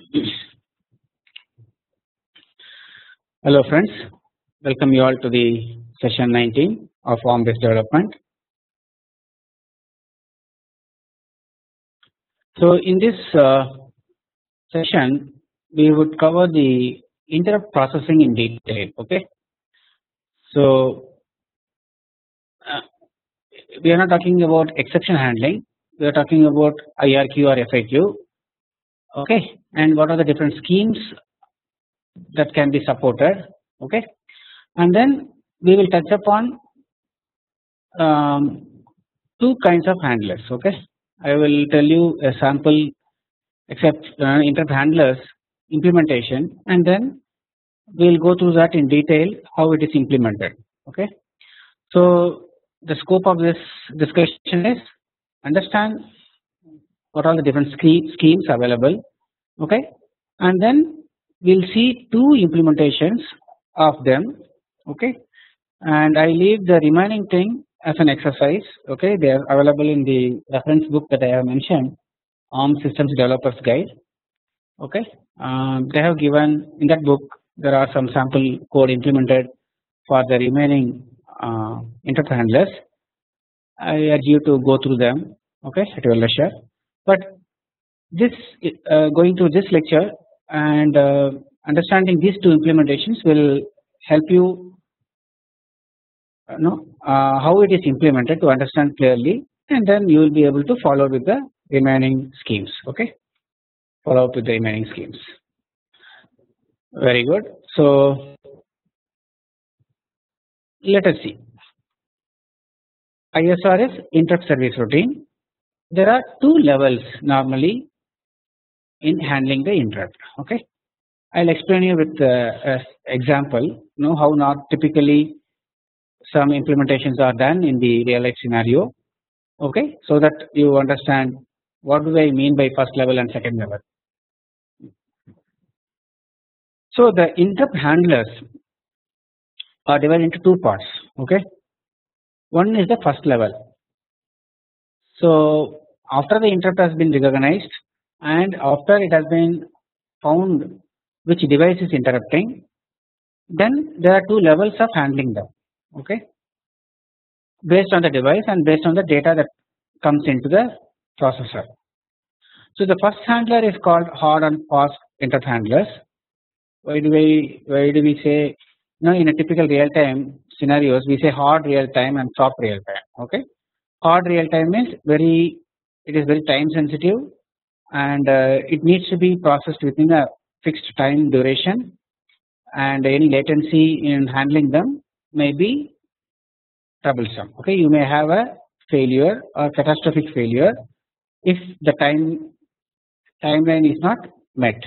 Hello friends, welcome you all to the session 19 of ARM based development. So in this session we would cover the interrupt processing in detail. Okay, so we are not talking about exception handling, we are talking about IRQ or FAQ. Okay, and what are the different schemes that can be supported. Okay, and then we will touch upon two kinds of handlers. Okay, I will tell you a sample interrupt handlers implementation, and then we will go through that in detail how it is implemented. Okay, so the scope of this discussion is understand what are the different schemes available. Okay, and then we will see two implementations of them. Okay, and I leave the remaining thing as an exercise. Okay, they are available in the reference book that I have mentioned, ARM Systems Developers Guide. Okay, they have given in that book there are some sample code implemented for the remaining interrupt handlers. I urge you to go through them. Okay, at your leisure. But this going through this lecture and understanding these two implementations will help you know how it is implemented to understand clearly, and then you will be able to follow with the remaining schemes. Okay, follow up with the remaining schemes. Very good. So let us see. ISR is interrupt service routine. There are two levels normally in handling the interrupt. Okay, I'll explain you with example. How not typically some implementations are done in the real life scenario. Okay, so that you understand what do I mean by first level and second level. So the interrupt handlers are divided into two parts. Okay, one is the first level. So after the interrupt has been recognized and after it has been found which device is interrupting, then there are two levels of handling them. Okay, based on the device and based on the data that comes into the processor. So the first handler is called hard and fast interrupt handlers. Why do we say in a typical real time scenarios we say hard real time and soft real time. Okay, hard real time is it is very time sensitive and it needs to be processed within a fixed time duration, and any latency in handling them may be troublesome. Okay, you may have a failure or catastrophic failure if the timeline is not met.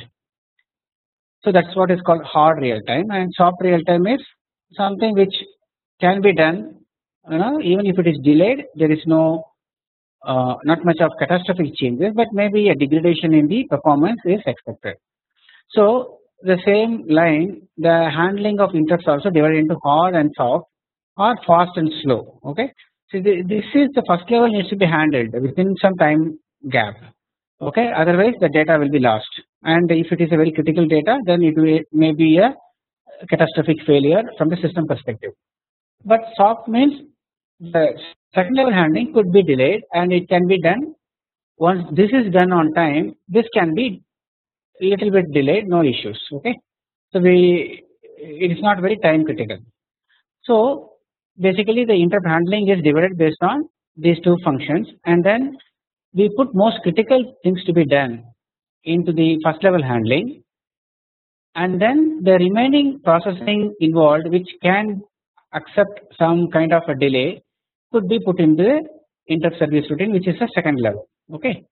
So that's what is called hard real time, and soft real time is something which can be done. Even if it is delayed, there is no not much of catastrophic changes, but maybe a degradation in the performance is expected. So the same line, the handling of interrupts also divided into hard and soft, or fast and slow. Okay, so this is the first level needs to be handled within some time gap. Okay, otherwise the data will be lost, and if it is a very critical data, then it may be a catastrophic failure from the system perspective. But soft means the second level handling could be delayed and it can be done. Once this is done on time, this can be little bit delayed, no issues. Okay, so it is not very time critical. So basically the interrupt handling is divided based on these two functions, and then we put most critical things to be done into the first level handling, and then the remaining processing involved which can accept some kind of a delay could be put into the interrupt service routine, which is the second level. Okay,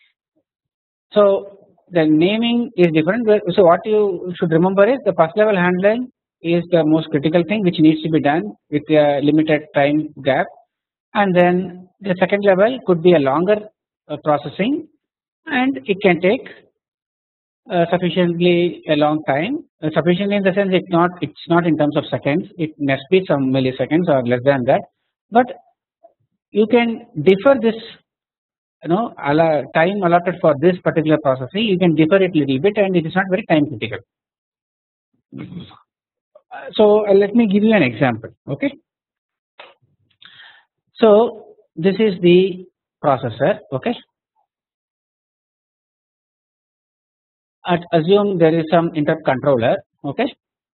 so the naming is different. So what you should remember is the first level handling is the most critical thing which needs to be done with a limited time gap, and then the second level could be a longer processing, and it can take sufficiently a long time. Sufficient in the sense it's not in terms of seconds, it must be some milliseconds or less than that, but you can defer this time allotted for this particular processing, you can defer it little bit and it is not very time critical. So let me give you an example. Okay. So this is the processor. Okay. Assume there is some interrupt controller. Okay.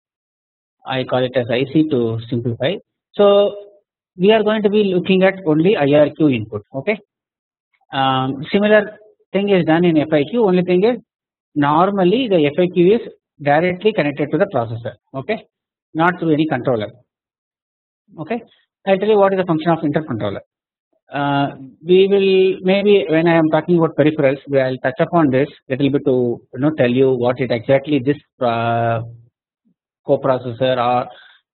I call it as IC to simplify. So we are going to be looking at only IRQ input. Okay. Similar thing is done in FIQ. Only thing is normally the FIQ is directly connected to the processor. Okay. Not to any controller. Okay. I'll tell you what is the function of interrupt controller. We will maybe when I am talking about peripherals, I will touch upon this little bit to tell you what it exactly this coprocessor or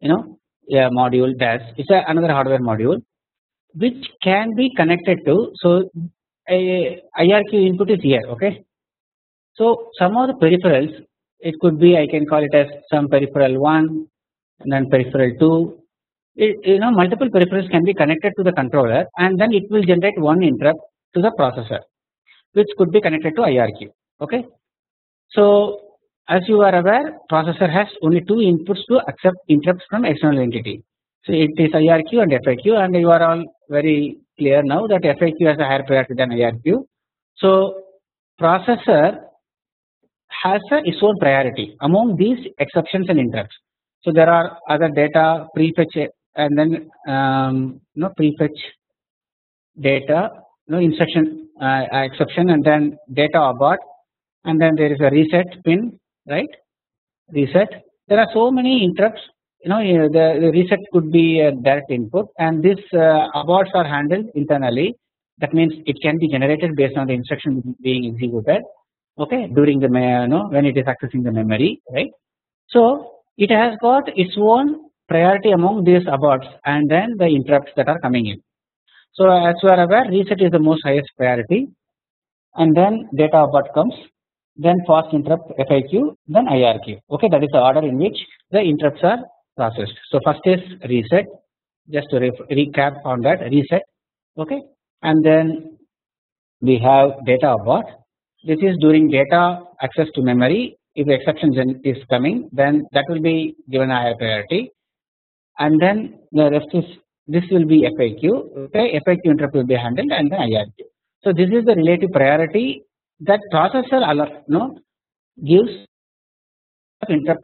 a module does. It's another hardware module which can be connected to. So a IRQ input is here. Okay. So some of the peripherals, it could be, I can call it as some peripheral 1 and then peripheral 2. Multiple peripherals can be connected to the controller and then it will generate one interrupt to the processor which could be connected to IRQ. Okay. So as you are aware, processor has only two inputs to accept interrupts from external entity. So it is IRQ and FIQ, and you are all very clear now that FIQ has a higher priority than IRQ. So processor has its own priority among these exceptions and interrupts. So there are other data prefetch and then prefetch data instruction exception and then data abort, and then there is a reset pin, right? Reset. There are so many interrupts. The reset could be a direct input, and this aborts are handled internally. That means it can be generated based on the instruction being executed. Okay, during the when it is accessing the memory, right? So it has got its own priority among these aborts and then the interrupts that are coming in. So as you are aware, reset is the most highest priority, and then data abort comes, then fast interrupt FIQ, then IRQ. Okay, that is the order in which the interrupts are processed. So first is reset. Just to recap on that, reset. Okay, and then we have data abort. This is during data access to memory. If the exception is coming, then that will be given a higher priority, and then the rest is this will be FIQ. Okay, FIQ interrupt will be handled, and then IRQ. So this is the relative priority that processor gives interrupt.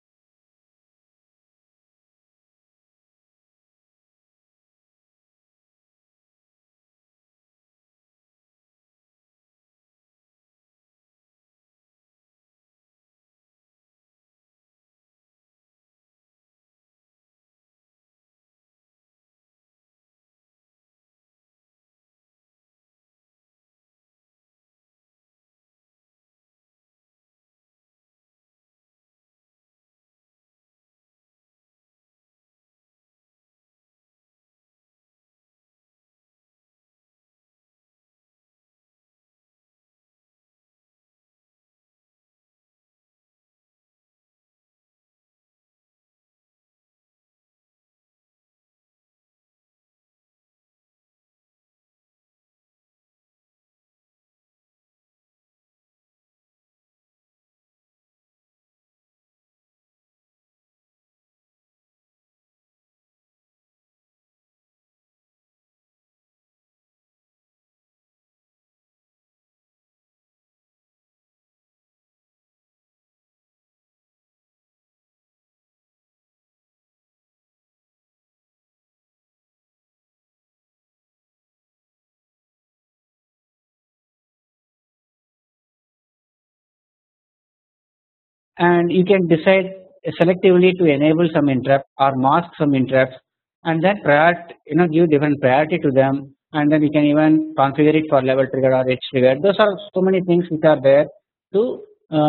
And you can decide selectively to enable some interrupt or mask some interrupts, and then give different priority to them, and then you can even configure it for level trigger or edge trigger. Those are so many things which are there to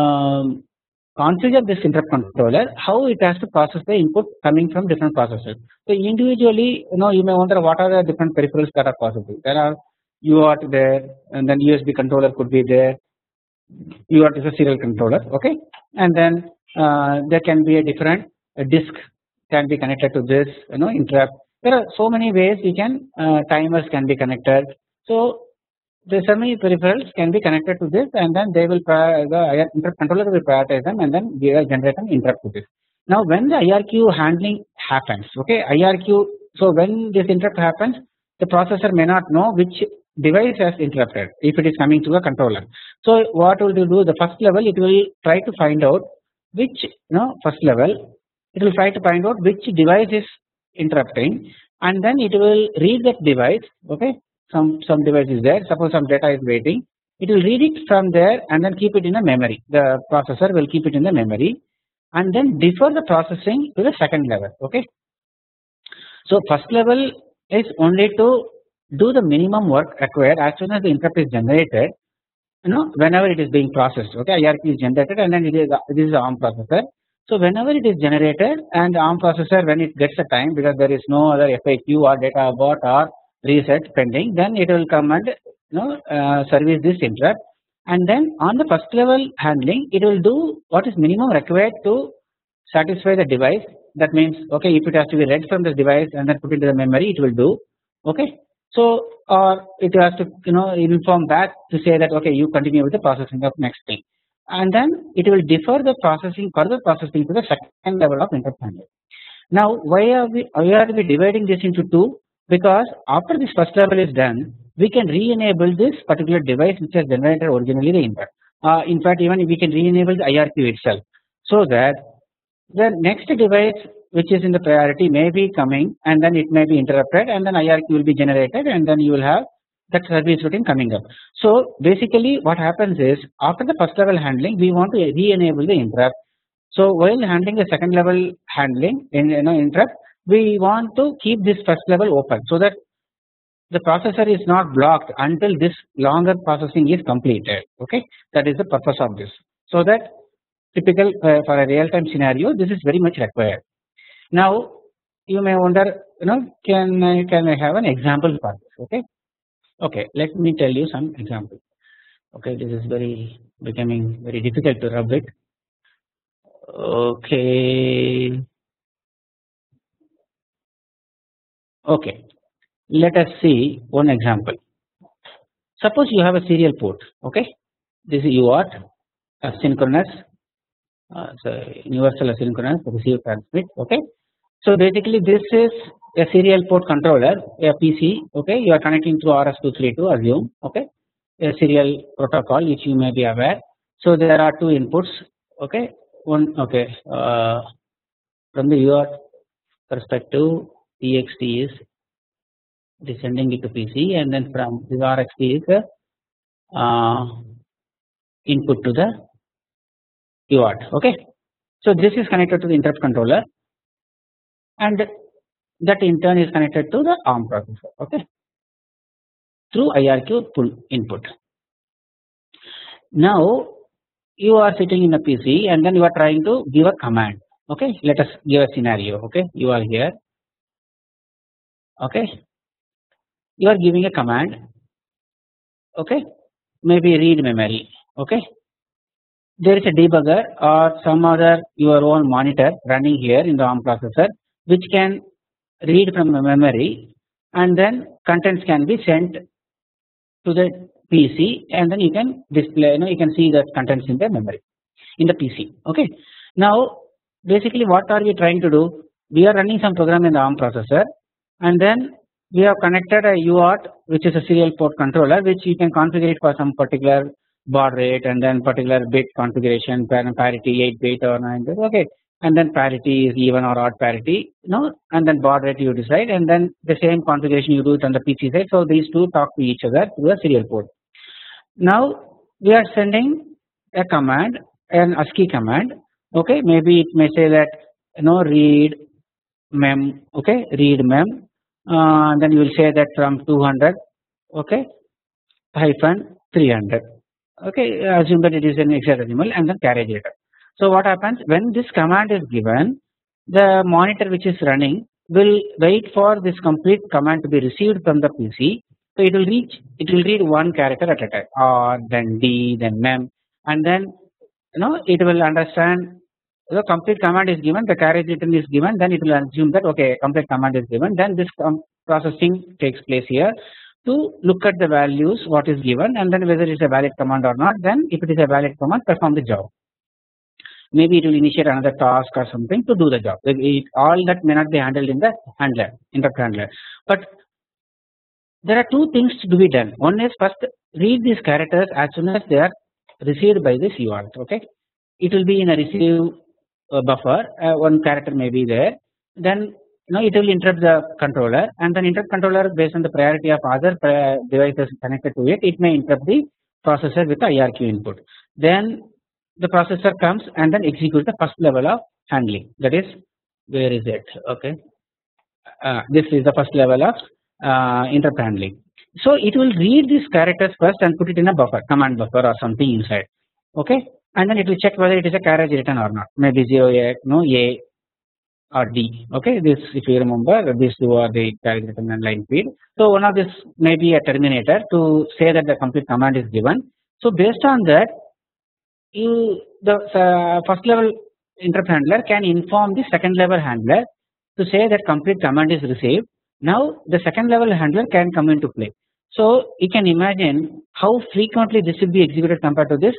configure this interrupt controller, how it has to process the input coming from different processors. So individually, you may wonder what are the different peripherals that are possible. There are UART there, and then USB controller could be there. UART is a serial controller, okay, and then there can be a different disk can be connected to this interrupt. There are so many ways you can timers can be connected. So the semi peripherals can be connected to this, and then they will the interrupt controller will prioritize them, and then we will generate an interrupt to this. Now when the IRQ handling happens, okay, IRQ, so when this interrupt happens, the processor may not know which device has interrupted if it is coming to a controller. So what will do, the first level it will try to find out which, first level it will try to find out which device is interrupting, and then it will read that device, okay, some device is there, suppose some data is waiting, it will read it from there and then keep it in a memory, the processor will keep it in the memory and then defer the processing to the second level, okay. So first level is only to do the minimum work required as soon as the interrupt is generated, whenever it is being processed, okay, IRQ is generated and then this is the ARM processor. So whenever it is generated and the ARM processor, when it gets the time, because there is no other FAQ or data abort or reset pending, then it will come and service this interrupt, and then on the first level handling it will do what is minimum required to satisfy the device. That means, okay, if it has to be read from the device and then put into the memory, it will do, okay. So or it has to inform back to say that, okay, you continue with the processing of next thing, and then it will defer the processing, further processing to the second level of interrupt handling. Now why are we dividing this into two? Because after this first level is done, we can re-enable this particular device which has generated originally the interrupt. In fact, even we can re-enable the IRQ itself, so that the next device which is in the priority may be coming and then it may be interrupted, and then IRQ will be generated, and then you will have that service routine coming up. So basically what happens is, after the first level handling we want to re-enable the interrupt. So while handling the second level handling in interrupt, we want to keep this first level open so that the processor is not blocked until this longer processing is completed, okay. That is the purpose of this, so that typical for a real time scenario this is very much required. Now you may wonder, can I have an example for this, okay. Okay, let me tell you some example. Okay, this is becoming very difficult to rub it. Okay. Okay, let us see one example. Suppose you have a serial port, okay. This is UART, asynchronous, universal asynchronous receive transmit, okay. So basically this is a serial port controller, a PC, okay. You are connecting through RS232, assume, okay, a serial protocol which you may be aware. So there are two inputs, okay. One, okay, from the UART perspective, TXT is descending it to PC, and then from this RXT is input to the UART, okay. So this is connected to the interrupt controller, and that in turn is connected to the ARM processor, okay, through IRQ pull input. Now you are sitting in a PC and then you are trying to give a command, okay. Let us give a scenario, okay. You are here, okay, you are giving a command, okay, maybe read memory, okay. There is a debugger or some other your own monitor running here in the ARM processor which can read from the memory, and then contents can be sent to the PC, and then you can display, you can see the contents in the memory in the PC, okay. Now basically what are we trying to do? We are running some program in the ARM processor, and then we have connected a UART which is a serial port controller which you can configure it for some particular baud rate and then particular bit configuration, parity 8 bit or 9 bit, okay, and then parity is even or odd parity, and then baud rate you decide, and then the same configuration you do it on the PC side. So these two talk to each other through a serial port. Now we are sending a command, an ASCII command, okay, maybe it may say that read mem, okay, read mem, then you will say that from 200, okay, hyphen 300, okay, assume that it is an hexadecimal, and then carriage data. So what happens when this command is given, the monitor which is running will wait for this complete command to be received from the PC. So it will read one character at a time, or then D, then mem, and then it will understand the complete command is given, the carriage return is given, then it will assume that, okay, complete command is given, then this processing takes place here. to look at the values what is given, and then whether it is a valid command or not. Then if it is a valid command, perform the job. Maybe it will initiate another task or something to do the job. All that may not be handled in the handler, interrupt handler. But there are two things to be done. One is first read these characters as soon as they are received by this UART. Okay, it will be in a receive buffer. One character may be there. Then it will interrupt the controller, and then interrupt controller, based on the priority of other devices connected to it, it may interrupt the processor with the IRQ input. Then the processor comes and then executes the first level of handling. That is, where is it? Okay, this is the first level of interrupt handling. So it will read these characters first and put it in a buffer, command buffer or something inside. Okay, and then it will check whether it is a carriage return or not. Maybe 0A, no A or D. Okay, this, if you remember, these two are the carriage return and line feed. So one of this may be a terminator to say that the complete command is given. So based on that, the first level interrupt handler can inform the second level handler to say that complete command is received. Now the second level handler can come into play. So you can imagine how frequently this will be executed compared to this.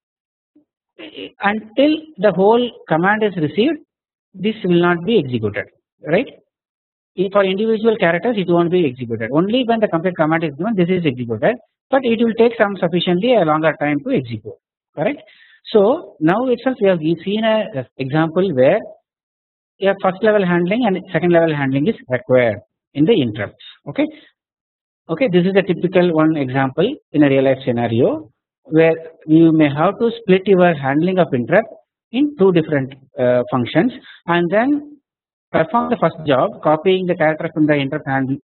Until the whole command is received, this will not be executed, right? For individual characters, it won't be executed. Only when the complete command is given, this is executed, but it will take some sufficiently a longer time to execute, correct? So now itself we have seen a example where a first level handling and second level handling is required in the interrupts. Okay, this is a typical one example in a real life scenario where you may have to split your handling of interrupt in two different functions, and then perform the first job, copying the character from the interrupt handle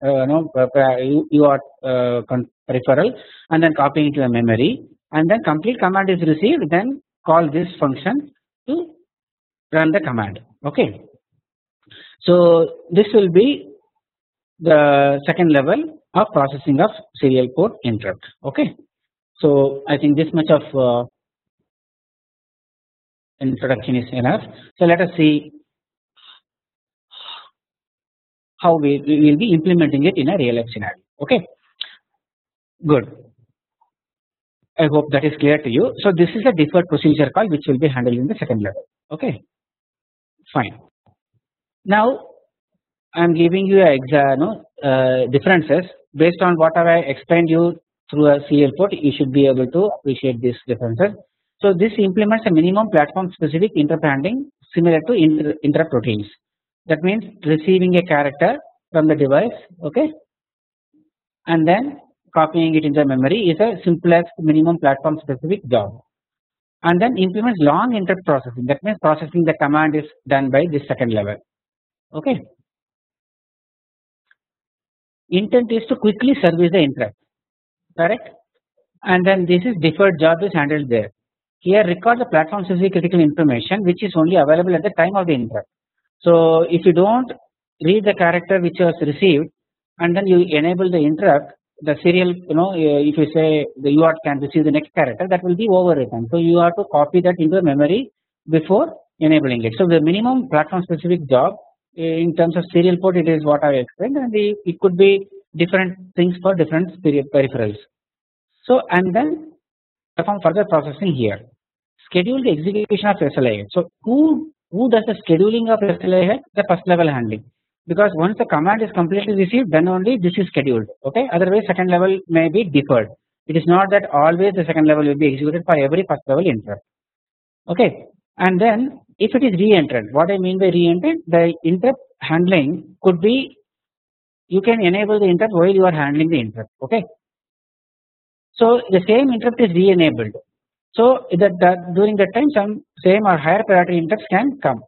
peripheral, and then copying it to the memory, and then complete command is received, then call this function to run the command. Okay, so this will be the second level of processing of serial port interrupt. Okay, so I think this much of introduction is enough. So let us see how we will be implementing it in a real life scenario. Okay, good. I hope that is clear to you. So this is a deferred procedure call which will be handled in the second level. Okay, fine. Now I am giving you differences based on what have I explained you through a serial port. You should be able to appreciate these differences. So this implements a minimum platform specific interrupt handling similar to interrupt routines. That means receiving a character from the device, okay, and then copying it in the memory is a simplest minimum platform specific job. And then implements long interrupt processing. That means processing the command is done by this second level. Okay. Intent is to quickly service the interrupt, correct? And then this is deferred job is handled there. Here record the platform specific critical information which is only available at the time of the interrupt. So if you don't read the character which was received and then you enable the interrupt, the serial, if you say the UART can receive the next character, that will be overwritten. So you have to copy that into memory before enabling it. So the minimum platform specific job in terms of serial port, it is what I explained, and it could be different things for different peripherals. So and then perform further processing here. Schedule the execution of SLA. So who does the scheduling of SLA? The first level handling. Because once the command is completely received, then only this is scheduled. Okay. Otherwise, second level may be deferred. It is not that always the second level will be executed for every first level interrupt. Okay. And then if it is re-entered, what I mean by re-entered, the interrupt handling could be, you can enable the interrupt while you are handling the interrupt. Okay. So the same interrupt is re-enabled. So that during that time some same or higher priority interrupts can come.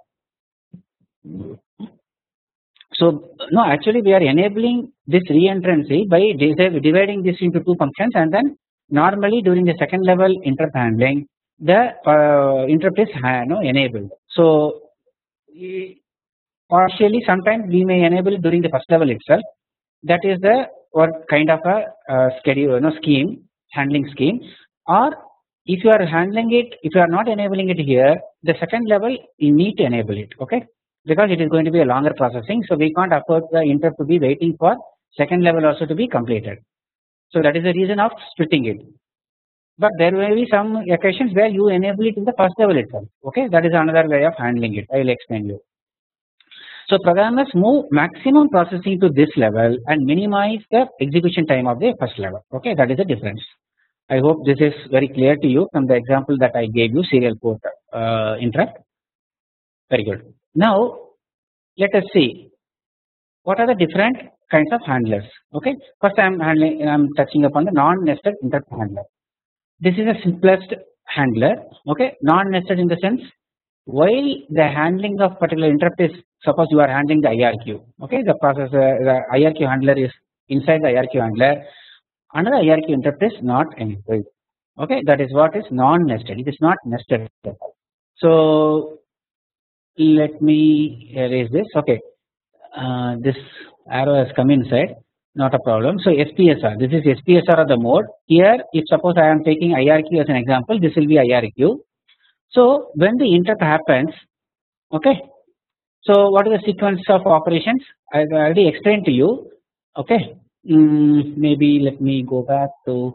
So no, actually we are enabling this re-entrancy by dividing this into two functions, and then normally during the second level interrupt handling, the interrupt is enabled. So partially sometimes we may enable it during the first level itself. That is the kind of a schedule, scheme, handling scheme. Or if you are handling it, if you are not enabling it here, the second level you need to enable it. Okay. Because it is going to be a longer processing, so we can't afford the interrupt to be waiting for second level also to be completed. So that is the reason of splitting it. But there may be some occasions where you enable it in the first level itself. Okay, that is another way of handling it. I will explain you. So programmers move maximum processing to this level and minimize the execution time of the first level. Okay, that is the difference. I hope this is very clear to you from the example that I gave you, serial port interrupt. Very good. Now let us see what are the different kinds of handlers. Okay, first I am touching upon the non-nested interrupt handler. This is the simplest handler. Okay, non-nested in the sense, while the handling of particular interrupt is, suppose you are handling the IRQ. Okay, the processor, the IRQ handler is inside the IRQ handler. Another IRQ interrupt is not enabled. Okay, that is what is non-nested. It is not nested. So let me erase this. Okay, this arrow has come inside. Not a problem. So SPSR. This is SPSR of the mode. Here, if suppose I am taking IRQ as an example, this will be IRQ. So when the interrupt happens, okay. So what is the sequence of operations? I have already explained to you. Okay. Maybe let me go back to.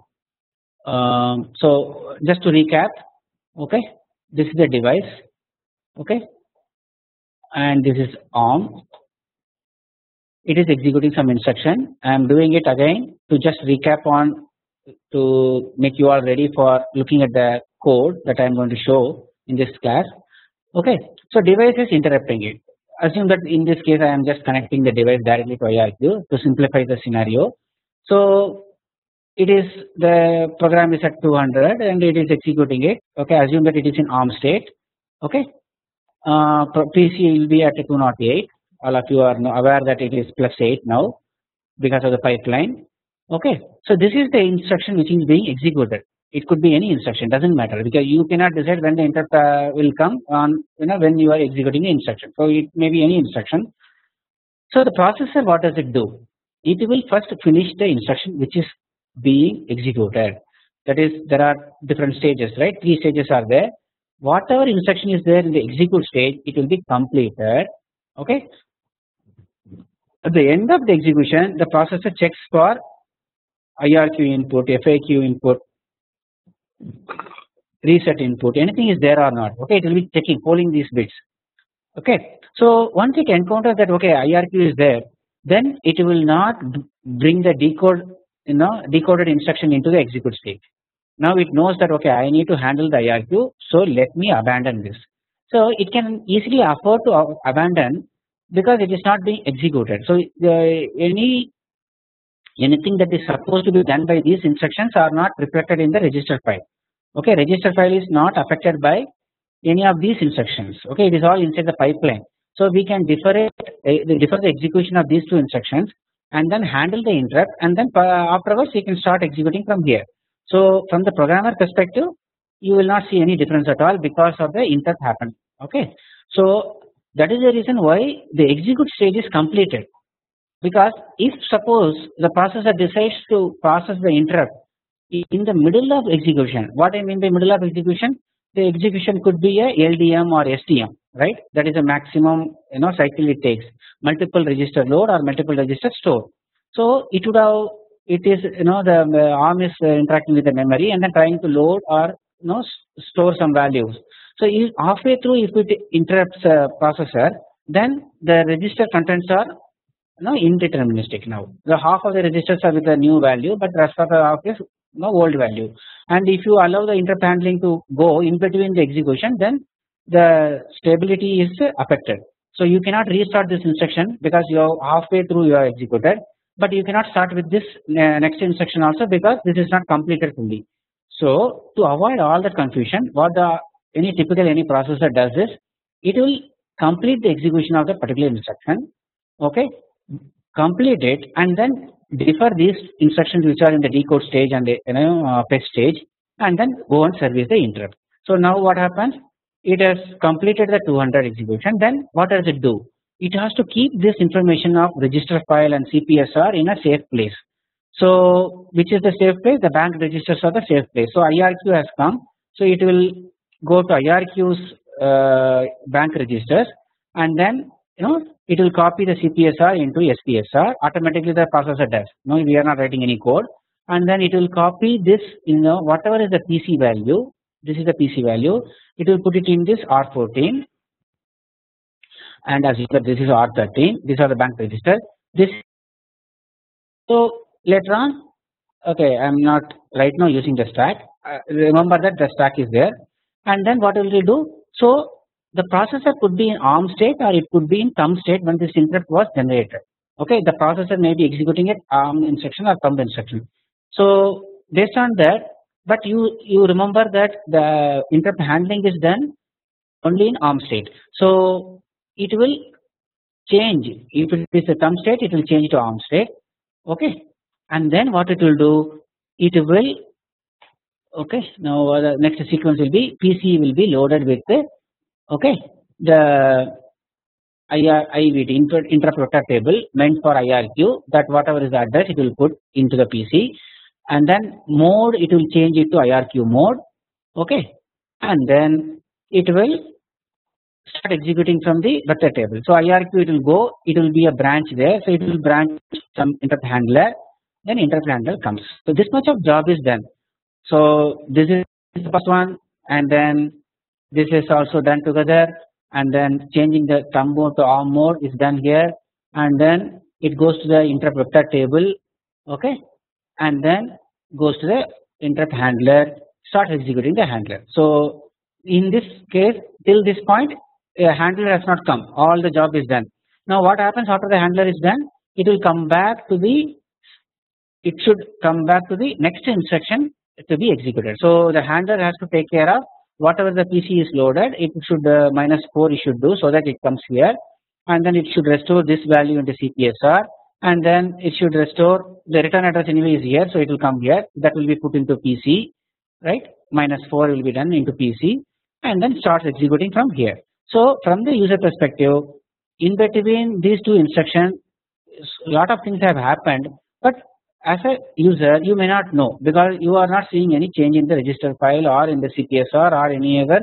So just to recap. Okay. This is the device. Okay. And this is ARM. It is executing some instruction. I am doing it again to just recap on, to make you all ready for looking at the code that I am going to show in this class. Okay, so device is interrupting it. Assume that in this case I am just connecting the device directly to IRQ to simplify the scenario. So it is, the program is at 200 and it is executing it. Okay, assume that it is in ARM state. Okay, PC will be at 208. All of you are aware that it is +8 now because of the pipeline. Okay, so this is the instruction which is being executed. It could be any instruction, doesn't matter, because you cannot decide when the interrupt will come on, when you are executing the instruction. So it may be any instruction. So the processor, what does it do? It will first finish the instruction which is being executed. That is, there are different stages, right? 3 stages are there. Whatever instruction is there in the execute stage, it will be completed. Okay. At the end of the execution, the processor checks for IRQ input, FAQ input, reset input, anything is there or not. Okay, it will be checking, polling these bits. Okay, so once it encounters that okay, IRQ is there, then it will not bring the decoded instruction into the execute stage. Now it knows that okay, I need to handle the IRQ, so let me abandon this. So it can easily afford to abandon because it is not being executed. So anything that is supposed to be done by these instructions are not reflected in the register file. Okay, register file is not affected by any of these instructions. Okay, it is all inside the pipeline. So we can defer the execution of these 2 instructions and then handle the interrupt, and then afterwards we can start executing from here. So from the programmer perspective, you will not see any difference at all because of the interrupt happened. Okay, so that is the reason why the execute stage is completed. Because if suppose the processor decides to process the interrupt in the middle of execution, what I mean by middle of execution, the execution could be a LDM or STM, right? That is a maximum cycle it takes, multiple register load or multiple register store. So it would have, it is the ARM is interacting with the memory and then trying to load or store some values. So if halfway through, if it interrupts processor, then the register contents are indeterministic. Now the half of the registers are with the new value, but rest of the half is old value. And if you allow the interrupt handling to go in between the execution, then the stability is affected. So you cannot restart this instruction because you are halfway through you are executed, but you cannot start with this next instruction also because this is not completed fully. So to avoid all that confusion, what any processor does is, it will complete the execution of the particular instruction. Okay, complete it and then defer these instructions which are in the decode stage and the fetch stage, and then go and service the interrupt. So now what happens? It has completed the 200 execution. Then what does it do? It has to keep this information of register file and CPSR in a safe place. So which is the safe place? The bank registers are the safe place. So IRQ has come. So it will go to IRQ's bank registers, and then it will copy the CPSR into SPSR. Automatically the processor does. No, we are not writing any code. and then it will copy this, whatever is the PC value. This is the PC value. It will put it in this R14, and as you said, this is R13. These are the bank register. This, so later on, okay, I am not right now using the stack. Remember that the stack is there, and then what will we do? So the processor could be in ARM state or it could be in thumb state when this interrupt was generated. Okay, the processor may be executing it ARM instruction or thumb instruction. So based on that, but you remember that the interrupt handling is done only in ARM state. So it will change. If it is a thumb state, it will change to ARM state. Okay, and then what it will do? It will, okay. Now the next sequence will be PC will be loaded with the, okay, the IVT interrupt vector table meant for IRQ, that whatever is the address it will put into the PC, and then mode it will change it to IRQ mode, okay, and then it will start executing from the vector table. So IRQ it will go, it will be a branch there, so it will branch some interrupt handler, then interrupt handler comes. So this much of job is done. So this is the first one, and then this is also done together, and then changing the thumb mode to ARM mode is done here, and then it goes to the interrupt vector table, okay, and then goes to the interrupt handler, start executing the handler. So in this case, till this point, a handler has not come, all the job is done. Now what happens after the handler is done? It will come back to the, it should come back to the next instruction to be executed. So the handler has to take care of whatever the PC is loaded. It should -4 it should do, so that it comes here, and then it should restore this value into CPSR, and then it should restore the return address anyway is here, so it will come here, that will be put into PC, right, -4 will be done into PC, and then starts executing from here. So from the user perspective, in between these two instructions, a lot of things have happened, but as a user you may not know because you are not seeing any change in the register file or in the CPSR or any other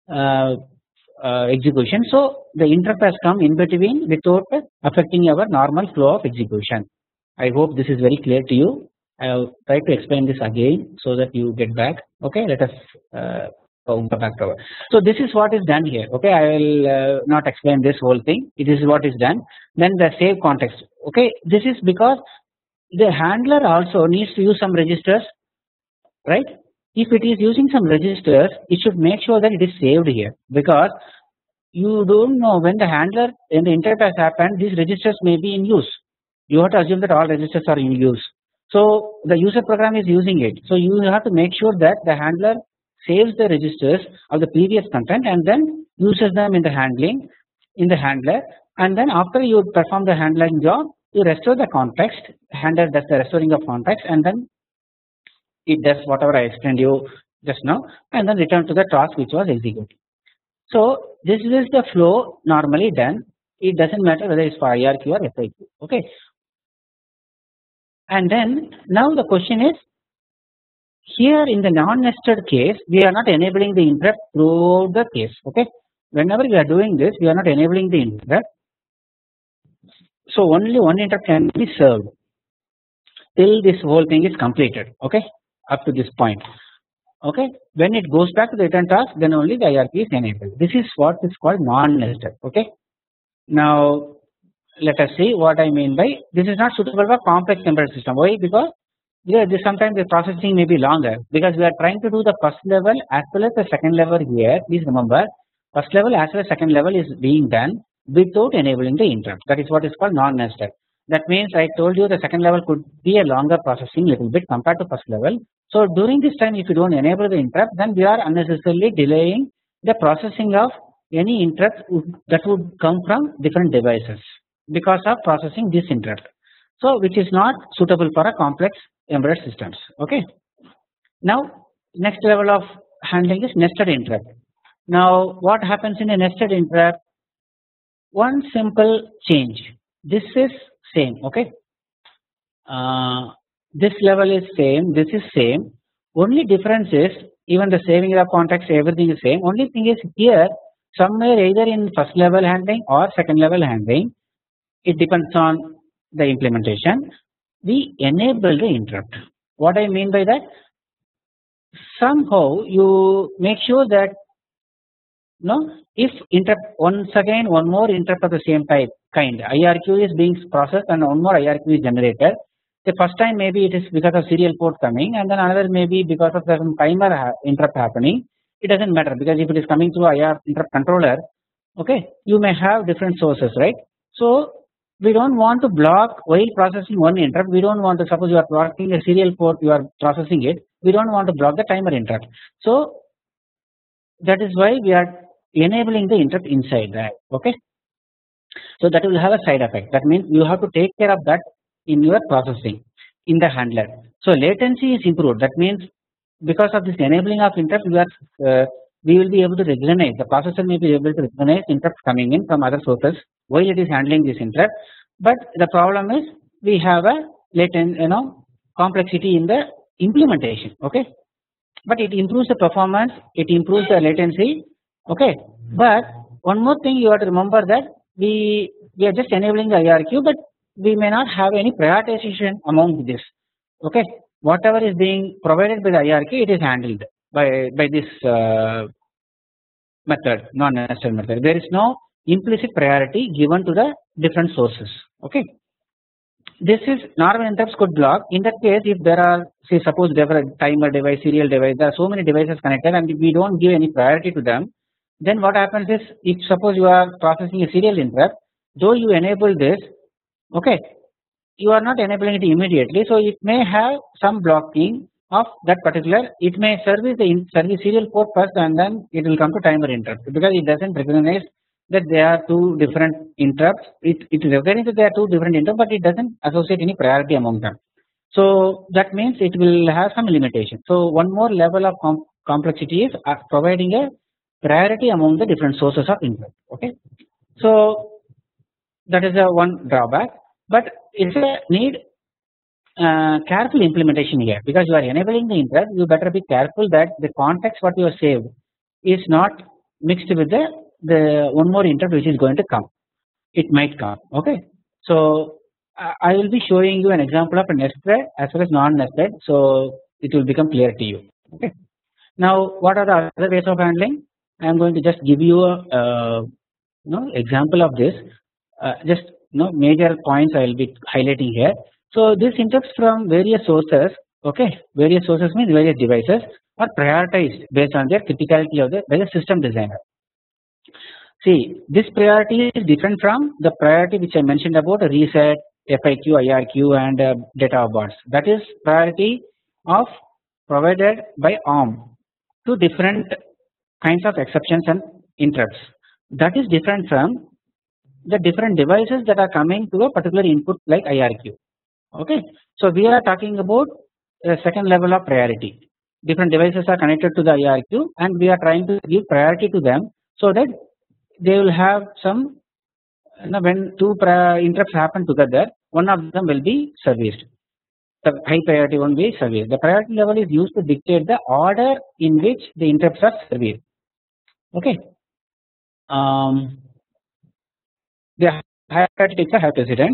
execution. So the interrupt has come in between without affecting our normal flow of execution. I hope this is very clear to you. I will try to explain this again so that you get back. Okay, let us go back to our. So this is what is done here. Okay, I will not explain this whole thing. It is what is done. Then the save context. Okay, this is because the handler also needs to use some registers, right? If it is using some registers, it should make sure that it is saved here, because you don't know when the handler and the interrupt has happened, these registers may be in use. You have to assume that all registers are in use. So the user program is using it. So you have to make sure that the handler saves the registers of the previous content and then uses them in the handling in the handler, and then after you perform the handling job, you restore the context. Handler does the restoring of context, and then it does whatever I explained you just now, and then return to the task which was executed. So this is the flow normally done. It doesn't matter whether it's for IRQ or FIQ. Okay. And then now the question is, here in the non-nested case, we are not enabling the interrupt throughout the case. Okay. Whenever we are doing this, we are not enabling the interrupt. So only one interrupt can be served till this whole thing is completed. Okay, up to this point. Okay, when it goes back to the return task, then only the IRQ is enabled. This is what is called non-nested. Okay, now let us see what I mean by this is not suitable for complex embedded system. Why? Because sometimes the processing may be longer, because we are trying to do the first level as well as the second level here. Please remember, first level as well as second level is being done without enabling the interrupt. That is what is called non-nested. That means I told you the second level could be a longer processing little bit compared to first level. So during this time, if you don't enable the interrupt, then we are unnecessarily delaying the processing of any interrupt that would come from different devices because of processing this interrupt. So which is not suitable for a complex embedded systems. Okay. Now next level of handling is nested interrupt. Now what happens in a nested interrupt? One simple change. This is same. Okay. This level is same. This is same. Only difference is even the saving of context, everything is same. Only thing is here somewhere either in first level handling or second level handling, it depends on the implementation. We enable the interrupt. What I mean by that, somehow you make sure that if interrupt once again one more interrupt of the same type kind IRQ is being processed and one more IRQ is generated. The first time maybe it is because of serial port coming, and then another maybe because of some timer interrupt happening. It doesn't matter, because if it is coming through IR interrupt controller, okay, you may have different sources, right? So we don't want to block while processing one interrupt. We don't want to, suppose you are blocking a serial port, you are processing it. We don't want to block the timer interrupt. So that is why we are enabling the interrupt inside that. Okay, so that will have a side effect. That means you have to take care of that in your processing in the handler. So latency is improved. That means because of this enabling of interrupt, we will be able to recognize, the processor may be able to recognize interrupts coming in from other sources while it is handling this interrupt. But the problem is we have a latent complexity in the implementation. Okay, but it improves the performance, it improves the latency. Okay, but one more thing you have to remember, that we are just enabling the IRQ, but we may not have any prioritization among this. Okay, whatever is being provided by the IRQ, it is handled by this method, non-nested method. There is no implicit priority given to the different sources. Okay, this is normal interrupts could block. In that case, if there are, say, suppose there are a timer device, serial device, there are so many devices connected, and we don't give any priority to them, then what happens is, if suppose you are processing a serial interrupt, though you enable this, okay, you are not enabling it immediately, so it may have some blocking of that particular. It may service the service serial port first, and then it will come to timer interrupt, because it doesn't recognize that there are two different interrupts. It recognizes that there are two different interrupts, but it doesn't associate any priority among them. So that means it will have some limitation. So one more level of complexity is providing a priority among the different sources of interrupt. Okay, so that is a one drawback, but it's a need careful implementation here, because you are enabling the interrupt. You better be careful that the context what you have saved is not mixed with the one more interrupt which is going to come. It might come. Okay, so I will be showing you an example of a nested as well as non-nested, so it will become clear to you. Okay, now what are the other ways of handling? I am going to just give you a example of this. Just major points I will be highlighting here. So this interrupts from various sources. Okay, various sources means various devices are prioritized based on their criticality of by the system designer. See, this priority is different from the priority which I mentioned about reset, FIQ, IRQ, and data aborts. That is priority of provided by ARM to different kinds of exceptions and interrupts. That is different from the different devices that are coming to a particular input like IRQ. Okay, so we are talking about a second level of priority. Different devices are connected to the IRQ, and we are trying to give priority to them so that they will have some, when two interrupts happen together, one of them will be serviced. The high priority one will be serviced. The priority level is used to dictate the order in which the interrupts are serviced. Okay. The high priority takes a high precedence.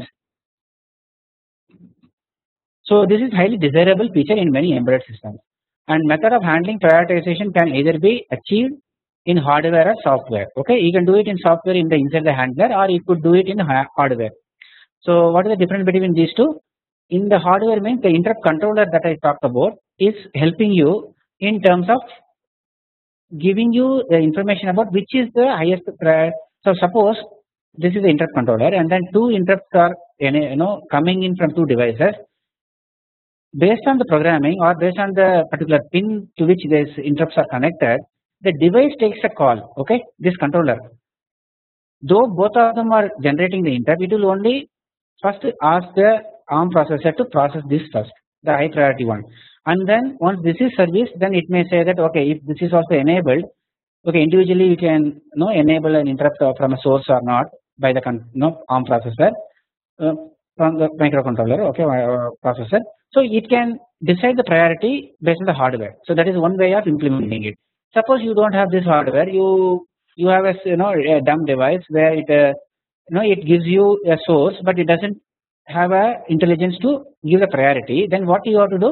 So this is highly desirable feature in many embedded systems. And method of handling prioritization can either be achieved in hardware or software. Okay, you can do it in software inside the handler, or you could do it in hardware. So what is the difference between these two? In the hardware means the interrupt controller that I talked about is helping you in terms of giving you the information about which is the highest priority. So suppose this is the interrupt controller, and then two interrupts are coming in from two devices. Based on the programming or based on the particular pin to which these interrupts are connected, the device takes a call. Okay, this controller, though both of them are generating the interrupt, it will only first ask the ARM processor to process this first, the high priority one, and then once this is serviced, then it may say that okay, if this is also enabled, okay, individually you can enable an interrupt from a source or not by the ARM processor from the microcontroller, okay, processor. So it can decide the priority based on the hardware. So that is one way of implementing it. Suppose you don't have this hardware, you have a dumb device where it it gives you a source, but it doesn't have a intelligence to give a priority. Then what you have to do?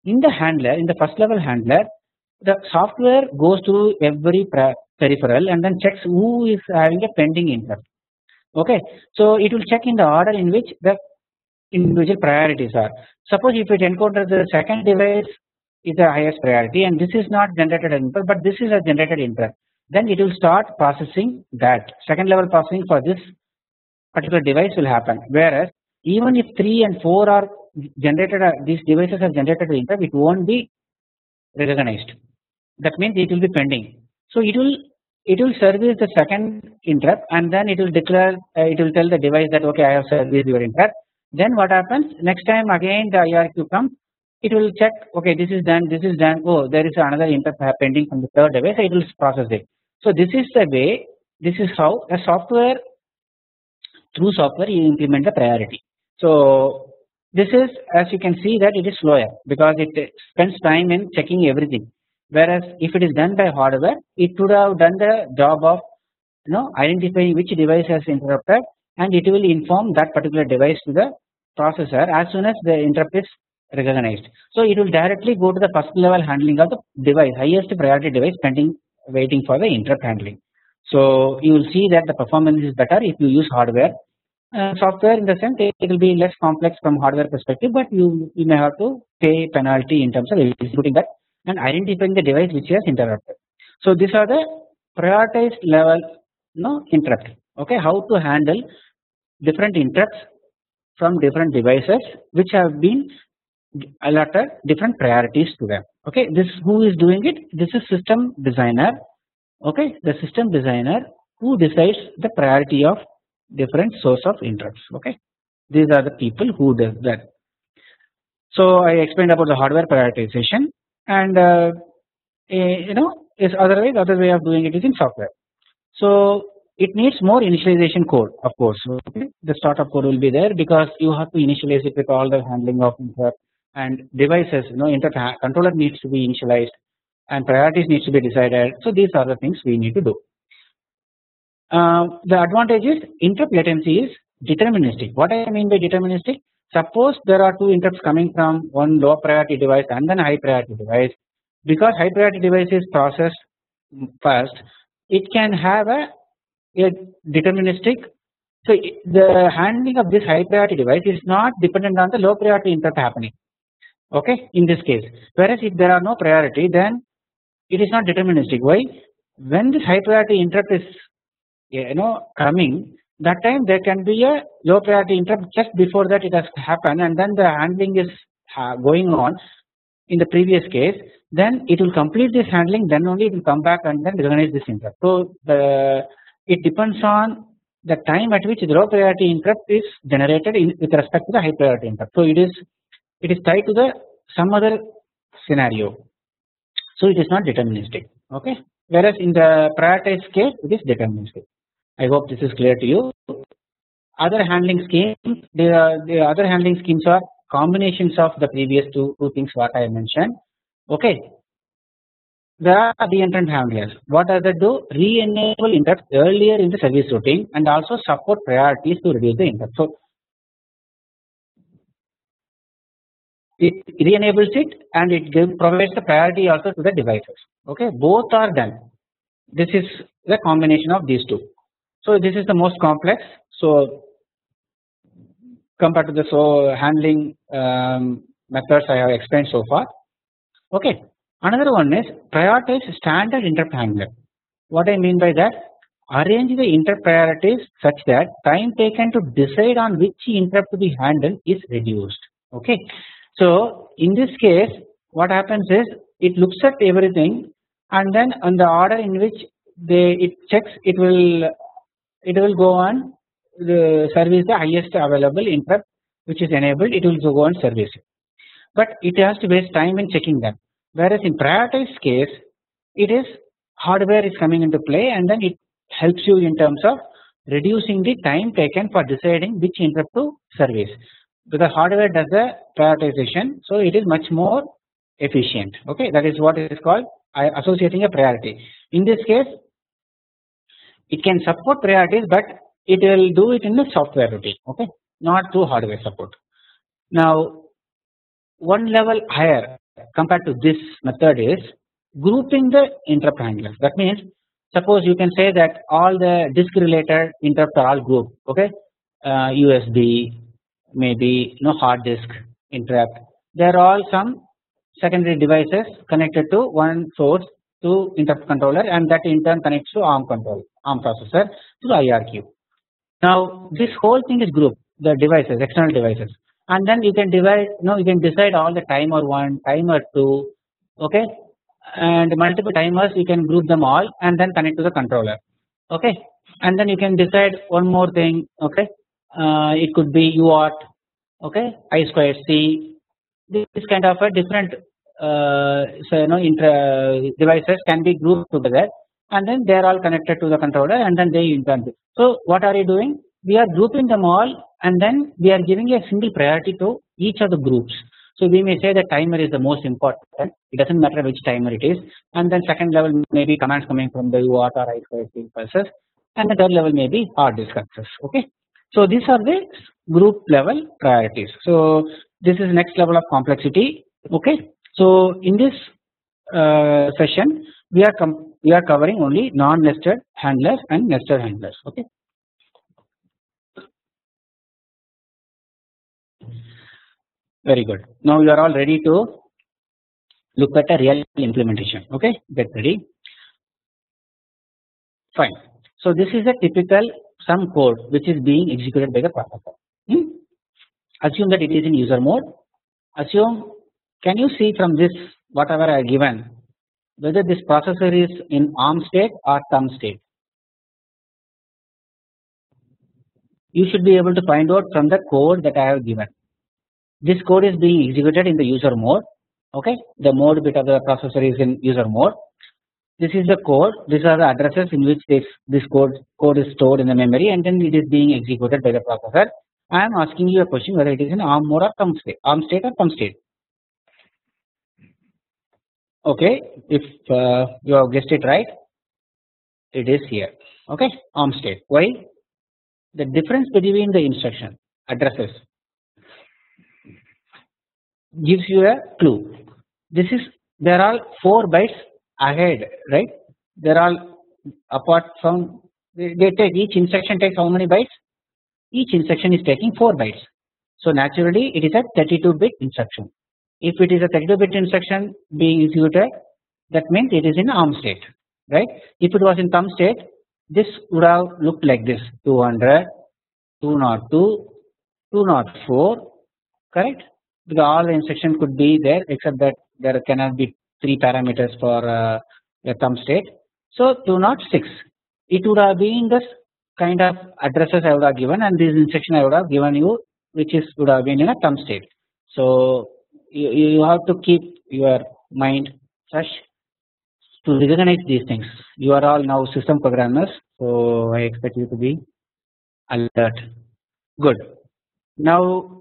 In the handler, in the first level handler, the software goes through every peripheral and then checks who is having a pending interrupt. Okay, so it will check in the order in which the individual priorities are. Suppose if it encounters the second device is the highest priority and this is not generated interrupt, but this is a generated interrupt, then it will start processing that second level processing for this particular device will happen. Whereas even if 3 and 4 are generated, these devices are generated interrupt, it won't be recognized. That means it will be pending. So it will service the second interrupt and then it will declare, it will tell the device that okay, I have serviced your interrupt. Then what happens next time again the IRQ comes, it will check, okay, this is done, oh, there is another interrupt pending from the third device, so it will process it. So this is the way, this is how a software, through software you implement the priority. So this is, as you can see, that it is slower because it spends time in checking everything. Whereas if it is done by hardware, it would have done the job of identifying which device has interrupted, and it will inform that particular device to the processor as soon as the interrupt is recognized. So it will directly go to the first level handling of the device, highest priority device pending, waiting for the interrupt handling. So you will see that the performance is better if you use hardware. Software, in the sense, it will be less complex from hardware perspective, but you may have to pay penalty in terms of executing that and identifying the device which has interrupted. So these are the prioritized level interrupt. Okay, how to handle different interrupts from different devices which have been allotted different priorities to them. Okay, this who is doing it? This is system designer. Okay, the system designer who decides the priority of different source of interrupts. Okay, these are the people who does that. So I explained about the hardware prioritization, and is other way of doing it is in software. So it needs more initialization code, of course. Okay, the startup code will be there because you have to initialize it with all the handling of interrupt and devices. Interrupt controller needs to be initialized and priorities needs to be decided. So these are the things we need to do. The advantage is interrupt latency is deterministic. What I mean by deterministic? Suppose there are two interrupts coming from one low priority device and then high priority device. Because high priority device is processed first, it can have a deterministic. So the handling of this high priority device is not dependent on the low priority interrupt happening. Okay, in this case. Whereas if there are no priority, then it is not deterministic. Why? When this high priority interrupt is coming, that time there can be a low priority interrupt just before that it has happened, and then the handling is going on in the previous case. Then it will complete this handling, then only it will come back and then recognize this interrupt. So it depends on the time at which the low priority interrupt is generated with respect to the high priority interrupt. So it is tied to the some other scenario. So it is not deterministic. Okay, whereas in the prioritized case it is deterministic. I hope this is clear to you. Other handling schemes, the other handling schemes are combinations of the previous two things what I mentioned. Okay, there are reentrant handlers. What does that do? Re-enable interrupts earlier in the service routine and also support priorities to reduce the interrupt. So it re-enables it and it provides the priority also to the devices. Okay, both are done. This is the combination of these two. So this is the most complex. So compared to the handling methods I have explained so far. Okay, another one is prioritize standard interrupt handler. What I mean by that? Arrange the interrupt priorities such that time taken to decide on which interrupt to be handled is reduced. Okay, so in this case, what happens is it looks at everything, and then on the order in which it checks, it will go on the service the highest available interrupt which is enabled. It will go on service it, but it has to waste time in checking them. Whereas in prioritized case, it is hardware is coming into play, and then it helps you in terms of reducing the time taken for deciding which interrupt to service, because hardware does the prioritization, so it is much more efficient. Okay, that is what is called associating a priority. In this case, it can support priorities, but it will do it in the software routine. Okay, not through hardware support. Now, one level higher, compared to this method is grouping the interrupt handlers. That means suppose you can say that all the disk related interrupts are all grouped. Okay, USB, maybe hard disk interrupt. They are all some secondary devices connected to one source to interrupt controller, and that in turn connects to ARM processor to the IRQ. Now this whole thing is grouped, the devices, external devices, and then you can divide. You can decide all the timer 1, timer 2, okay, and multiple timers. You can group them all and then connect to the controller, okay, and then you can decide one more thing, okay. It could be UART, okay, I squared C. This kind of a different devices can be grouped together, and then they are all connected to the controller, and then they in turn. So what are you doing? We are grouping them all, and then we are giving a single priority to each of the groups. So we may say the timer is the most important. It doesn't matter which timer it is, and then second level may be commands coming from the UART or I squared C pulses, and the third level may be hard disk access. Okay, so these are the group level priorities. So this is next level of complexity. Okay, so in this session we are covering only non-nested handlers and nested handlers. Okay, very good. Now you are all ready to look at a real implementation. Okay, get ready. Fine. So this is a typical some code which is being executed by the processor. Assume that it is in user mode. Assume, can you see from this whatever I have given whether this processor is in ARM state or thumb state? You should be able to find out from the code that I have given. This code is being executed in the user mode. Okay, the mode bit of the processor is in user mode. This is the code. These are the addresses in which this code is stored in the memory, and then it is being executed by the processor. I am asking you a question whether it is in ARM mode or thumb state, ARM state or thumb state. Okay, if you have guessed it right, it is here. Okay, ARM state. Why? The difference between the instruction addresses gives you a clue. There are 4 bytes ahead, right? They're all apart from they take each instruction takes how many bytes? Each instruction is taking 4 bytes. So naturally it is a 32-bit instruction. If it is a 32-bit instruction being executed, that means it is in ARM state, right? If it was in thumb state, this would have looked like this: 200, 202, 204, correct? Because all the instructions could be there except that there cannot be 3 parameters for a thumb state. So 206, it would have been this kind of addresses I would have given, and this instruction I would have given you, which would have been in a thumb state. So you have to keep your mind fresh to recognize these things. You are all now system programmers, so I expect you to be alert. Good. Now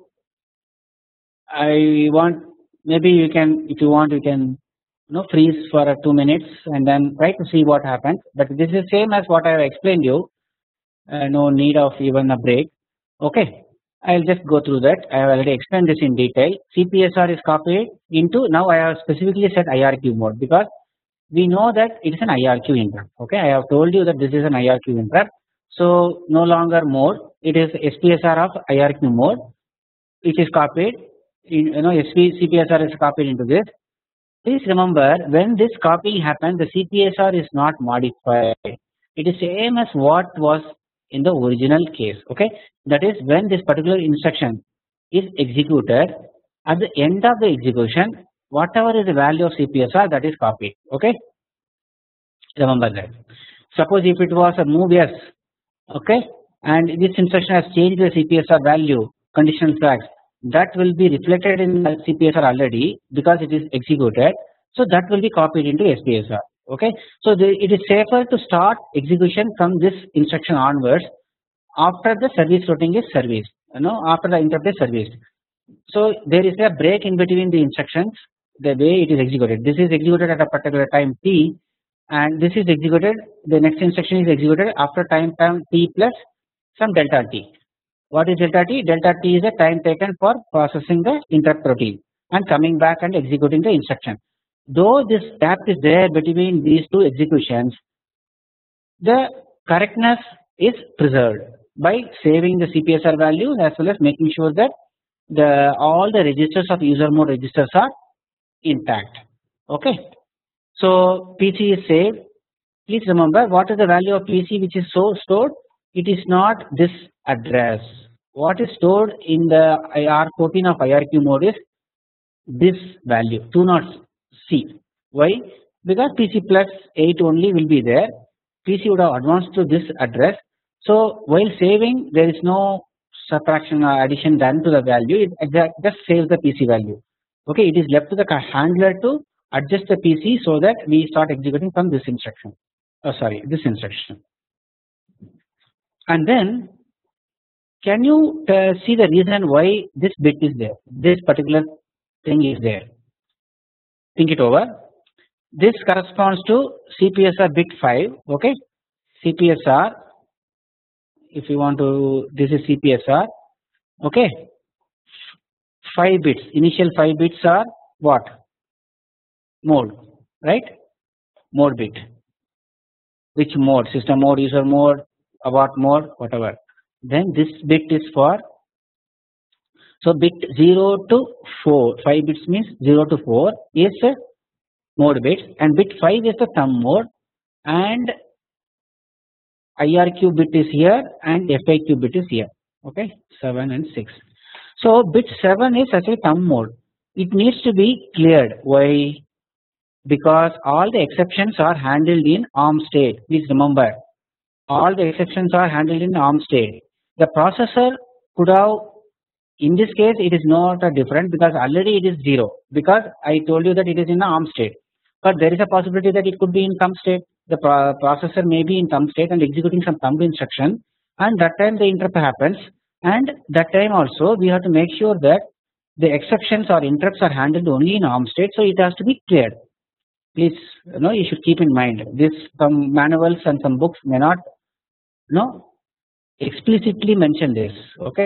I want, maybe you can, if you want, you can freeze for 2 minutes and then try to see what happens. But this is same as what I have explained you. No need of even a break. Okay, I'll just go through that. I have already explained this in detail. CPSR is copied into, now I have specifically said IRQ mode because we know that it is an IRQ interrupt. Okay, I have told you that this is an IRQ interrupt. So no longer mode, it is SPSR of IRQ mode. It is copied. CPSR is copied into this. Please remember, when this copying happens, the CPSR is not modified. It is same as what was in the original case. Okay, that is when this particular instruction is executed, at the end of the execution, whatever is the value of CPSR, that is copied. Okay, remember that. Suppose if it was a move yes, okay, and this instruction has changed the CPSR value, conditional flags, that will be reflected in the CPSR already because it is executed. So that will be copied into SPSR. Okay, so it is safer to start execution from this instruction onwards after the service routing is serviced. After the interrupt is serviced. So there is a break in between the instructions. The way it is executed. This is executed at a particular time t, and this is executed. The next instruction is executed after time t plus some delta t. What is delta t? Delta t is the time taken for processing the interrupt routine. and coming back and executing the instruction. Though this gap is there between these two executions, the correctness is preserved by saving the CPSR values as well as making sure that all the registers of user mode registers are intact. Okay. So PC is saved. Please remember what is the value of PC which is stored. It is not this address. What is stored in the R14 of IRQ mode is this value 20C. Why? Because PC plus 8 only will be there. PC would have advanced to this address. So while saving, there is no subtraction or addition done to the value. It just saves the PC value. Okay, it is left to the handler to adjust the PC so that we start executing from this instruction. This instruction. And then, can you see the reason why this bit is there? This particular thing is there. Think it over. This corresponds to CPSR bit 5. Okay, CPSR. If you want to, this is CPSR. Okay, 5 bits. Initial 5 bits are what? Mode, right? Mode bit. Which mode? System mode, user mode, abort mode, whatever. Then this bit is for, so bit 0 to 4, 5 bits means 0 to 4 is mode bits, and bit 5 is the thumb mode, and IRQ bit is here and FIQ bit is here. Okay, 7 and 6. So bit 7 is actually thumb mode. It needs to be cleared. Why? Because all the exceptions are handled in ARM state. Please remember, all the exceptions are handled in ARM state. The processor could have, in this case it is not different because already it is 0, because I told you that it is in the ARM state. But there is a possibility that it could be in thumb state. The processor may be in thumb state and executing some thumb instruction, and that time the interrupt happens, and that time also we have to make sure that the exceptions or interrupts are handled only in ARM state, so it has to be cleared. Please, you should keep in mind this. Some manuals and some books may not explicitly mention this. Okay,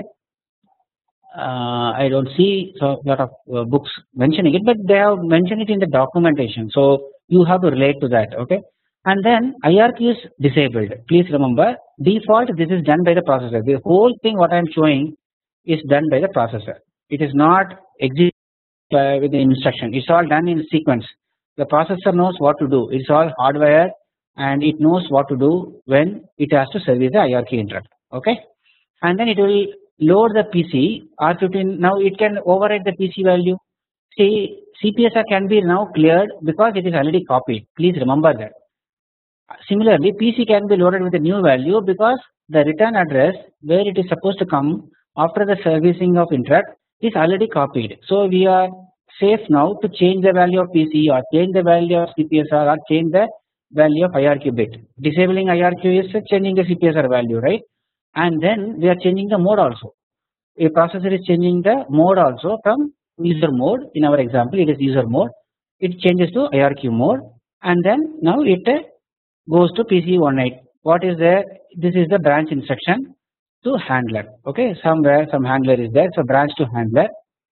I don't see a lot of books mentioning it, but they have mentioned it in the documentation, so you have to relate to that. Okay, and then IRQ is disabled. Please remember, default this is done by the processor. The whole thing what I am showing is done by the processor. It is not executed with the instruction. It's all done in sequence. The processor knows what to do. It's all hardware, and it knows what to do when it has to service the IRQ interrupt. Okay, and then it will load the PC R15. Now it can overwrite the PC value. See, CPSR can be now cleared because it is already copied. Please remember that. Similarly, PC can be loaded with a new value because the return address where it is supposed to come after the servicing of interrupt is already copied. So we are safe now to change the value of PC or change the value of CPSR or change the value of IRQ bit. Disabling IRQ is changing the CPSR value, right? And then we are changing the mode also. A processor is changing the mode also from user mode. In our example, it is user mode. It changes to IRQ mode, and then now it goes to PC18. What is there? This is the branch instruction to handler. Okay, somewhere some handler is there. So branch to handler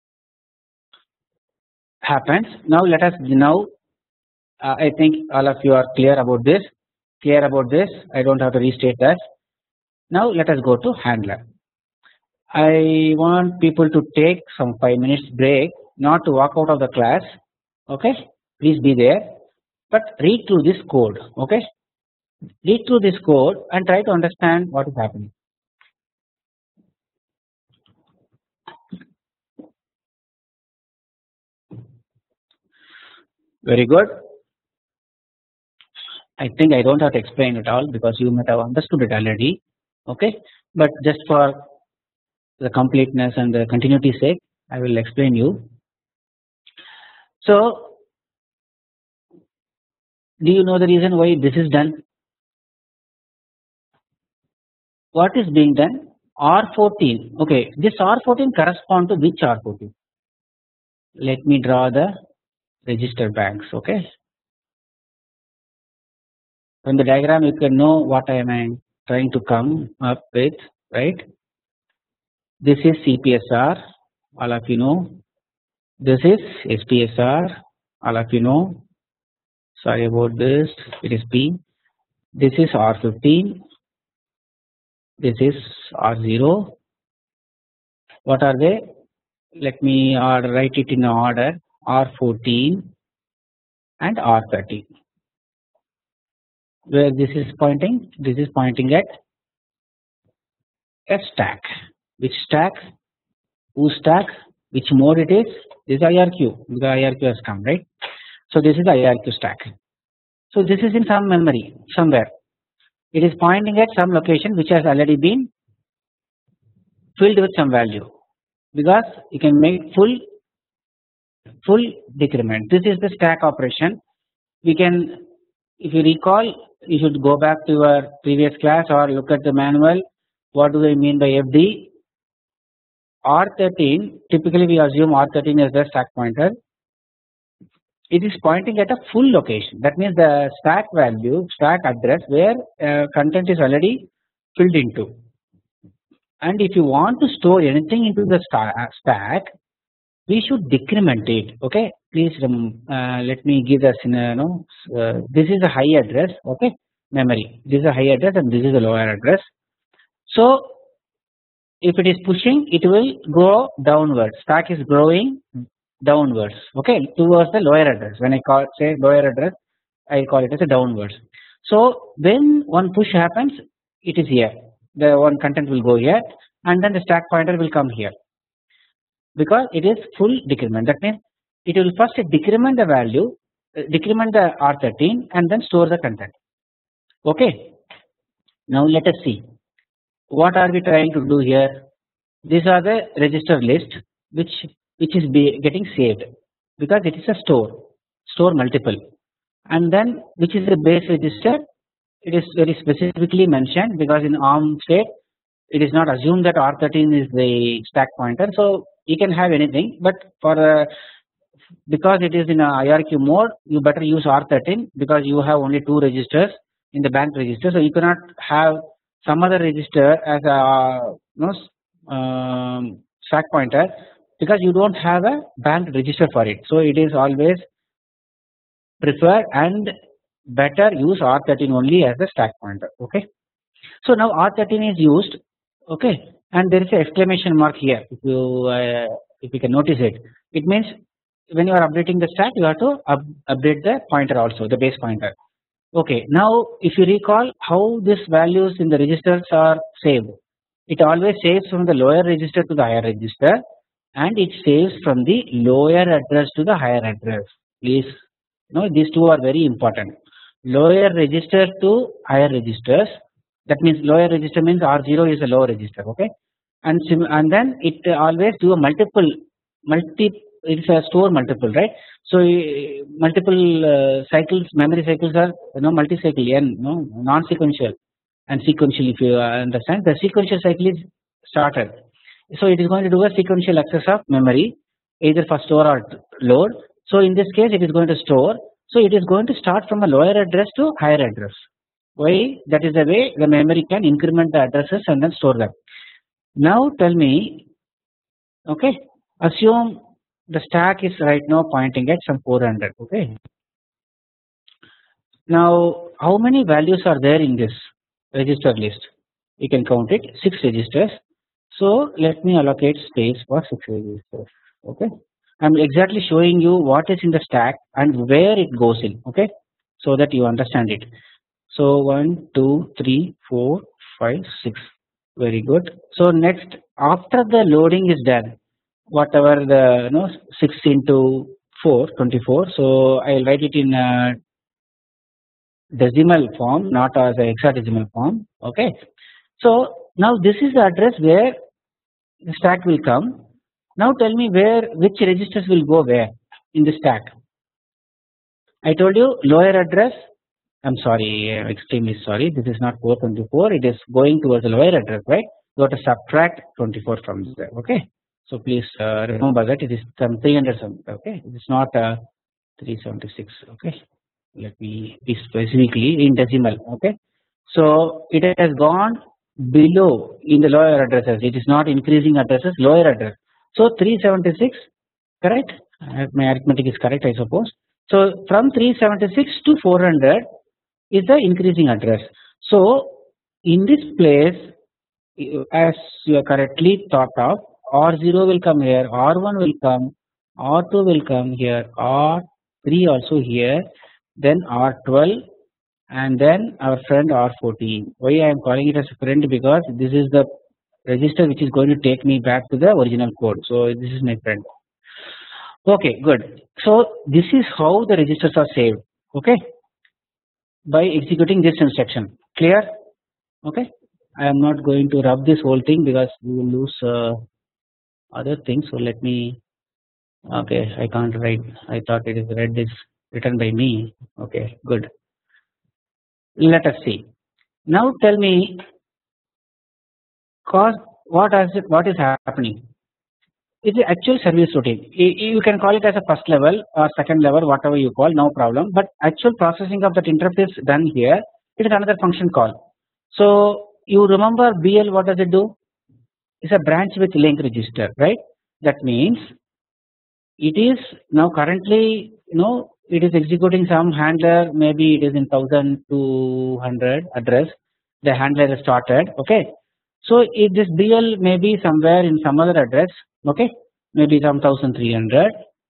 happens. Now let us I think all of you are clear about this. I don't have to restate that. Now let us go to handler. I want people to take some 5 minutes break, not to walk out of the class. Okay, please be there, but read through this code. Okay, read through this code and try to understand what is happening. Very good. I think I don't have to explain it all because you might have understood it already. Okay, but just for the completeness and the continuity sake, I will explain you. So, do you know the reason why this is done? What is being done? R14. Okay, this R14 corresponds to which R14? Let me draw the register banks. Okay, from the diagram you can know what I am trying to come up with, right? This is CPSR, all of you know. This is SPSR, all of you know. Sorry about this, it is P. This is R15, this is R0. What are they? Let me write it in order: R14 and R13. Where this is pointing? This is pointing at a stack. Which stack? Whose stack? Which mode it is? This is IRQ. The IRQ has come, right? So this is the IRQ stack. So this is in some memory somewhere. It is pointing at some location which has already been filled with some value, because you can make full decrement. This is the stack operation. We can, if you recall, you should go back to your previous class or look at the manual. What do I mean by FD? R13, typically we assume R13 as the stack pointer. It is pointing at a full location. That means the stack value, stack address where content is already filled into. And if you want to store anything into the stack, we should decrement it. Okay, please let me give the scenario. This is a high address. Okay, memory. This is a high address and this is a lower address. So if it is pushing, it will go downwards. Stack is growing downwards. Okay, towards the lower address. When I say lower address, I call it as a downwards. So when one push happens, it is here. The one content will go here, and then the stack pointer will come here, because it is full decrement. That means it will first decrement the value, decrement the R13, and then store the content. Okay. Now let us see. What are we trying to do here? These are the register list which is getting saved, because it is a store multiple, and then which is the base register. It is very specifically mentioned, because in ARM state it is not assumed that R13 is the stack pointer, so you can have anything, but for because it is in a IRQ mode, you better use R13, because you have only 2 registers in the bank register, so you cannot have some other register as a stack pointer, because you don't have a bank register for it. So it is always preferred and better use R13 only as a stack pointer. Okay. So now R13 is used. Okay, and there is an exclamation mark here. If you can notice it, it means when you are updating the stack, you have to update the pointer also, the base pointer. Okay, now if you recall how these values in the registers are saved, it always saves from the lower register to the higher register, and it saves from the lower address to the higher address. Please know these two are very important. Lower register to higher registers. That means lower register means R0 is a lower register. Okay, and then it always do a it's a store multiple, right? So multiple cycles, memory cycles are multi-cycle n, non-sequential and sequential. If you understand, the sequential cycle is started, so it is going to do a sequential access of memory, either for store or load. So in this case, it is going to store. So it is going to start from a lower address to higher address. Why? That is the way the memory can increment the addresses and then store them. Now tell me, okay, assume the stack is right now pointing at some 400. Okay. Now how many values are there in this register list? You can count it, 6 registers. So let me allocate space for 6 registers. Okay. I'm exactly showing you what is in the stack and where it goes in. Okay, so that you understand it. So 1, 2, 3, 4, 5, 6. Very good. So next, after the loading is done, whatever the 6 into 4, 24. So I will write it in decimal form, not as a hexadecimal form. Okay. So now this is the address where the stack will come. Now tell me which registers will go where in the stack. I told you lower address. I'm sorry, extremely sorry. This is not 424. It is going towards the lower address, right? You have to subtract 24 from there. Okay. So please remember that it is some 300 something. Okay. It is not 376. Okay. Let me be specifically in decimal. Okay. So it has gone below in the lower addresses. It is not increasing addresses, lower address. So 376, correct? My arithmetic is correct, I suppose. So from 376 to 400 is the increasing address. So in this place, as you are correctly thought of, R0 will come here, R1 will come, R2 will come here, R3 also here, then R12, and then our friend R14. Why I am calling it as a friend? Because this is the register which is going to take me back to the original code. So this is my friend. Okay, good. So this is how the registers are saved. Okay, by executing this instruction. Clear? Okay. I am not going to rub this whole thing because we will lose other things. So let me. Okay, I can't write. I thought it is read is written by me. Okay, good. Let us see. Now tell me, cause what is happening? It's the actual service routine. You can call it as a first level or second level, whatever you call, no problem. But actual processing of that interrupt is done here. It is another function call. So you remember BL, what does it do? It's a branch with link register, right? That means it is now currently, it is executing some handler, maybe it is in 1200 address. The handler is started, okay. So if this BL may be somewhere in some other address, okay, maybe some 1300.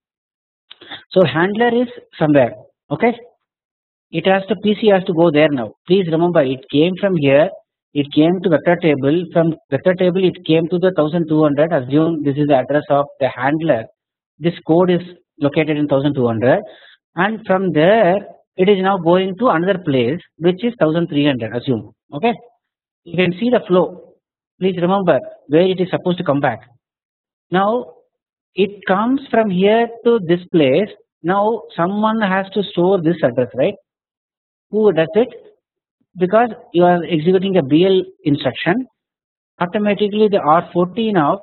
So handler is somewhere, okay. It has to PC has to go there now. Please remember, it came from here. It came to vector table. From vector table, it came to the 1200. Assume this is the address of the handler. This code is located in 1200, and from there it is now going to another place which is 1300. Assume, okay. You can see the flow. Please remember where it is supposed to come back. Now it comes from here to this place. Now someone has to store this address, right? Who does it? Because you are executing a BL instruction, automatically the R14 of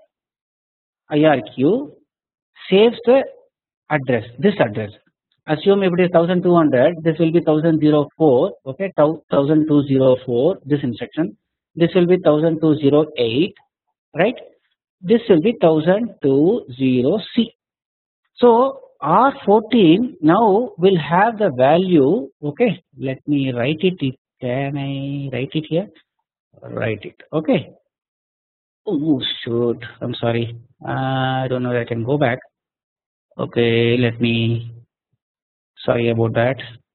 IRQ saves the address, this address. Assume if it is 1200, this will be 1004, okay, 1204, this instruction. This will be 1208, right? This will be 1020C. So R14 now will have the value, okay, let me write it. Can I write it here? Write it, okay. Oh shoot, I'm sorry. I don't know if I can go back. Okay, let me, sorry about that.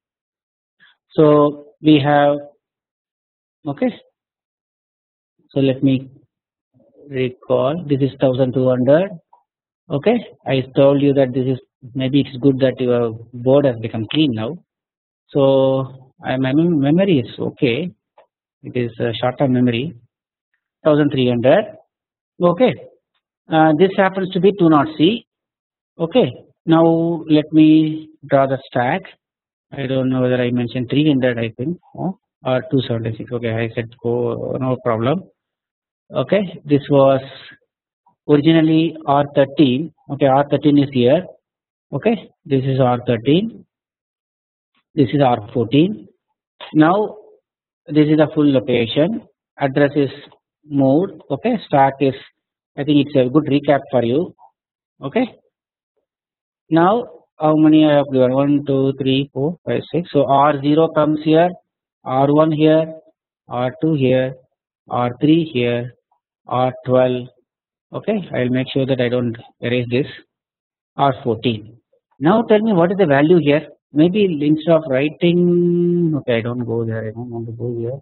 So we have, okay, so let me recall, this is 1200, okay. I told you that this is, maybe it's good that your board has become clean now. So my memory is okay, it is a short-term memory, 1300, okay. This happens to be 20C, okay. Now let me draw the stack. I don't know whether I mentioned 300, I think, or 276. Okay, I said go, no problem. Okay, this was originally R13. Okay, R13 is here. Okay, this is R13. This is R14. Now this is the full location. Address is moved. Okay, stack is, I think it's a good recap for you. Okay. Now how many I have given? 1, 2, 3, 4, 5, 6. So R0 comes here, R1 here, R2 here, R3 here, R12. Okay, I will make sure that I don't erase this. R14. Now tell me what is the value here. Maybe instead of writing, okay, I don't go there. I don't want to go here.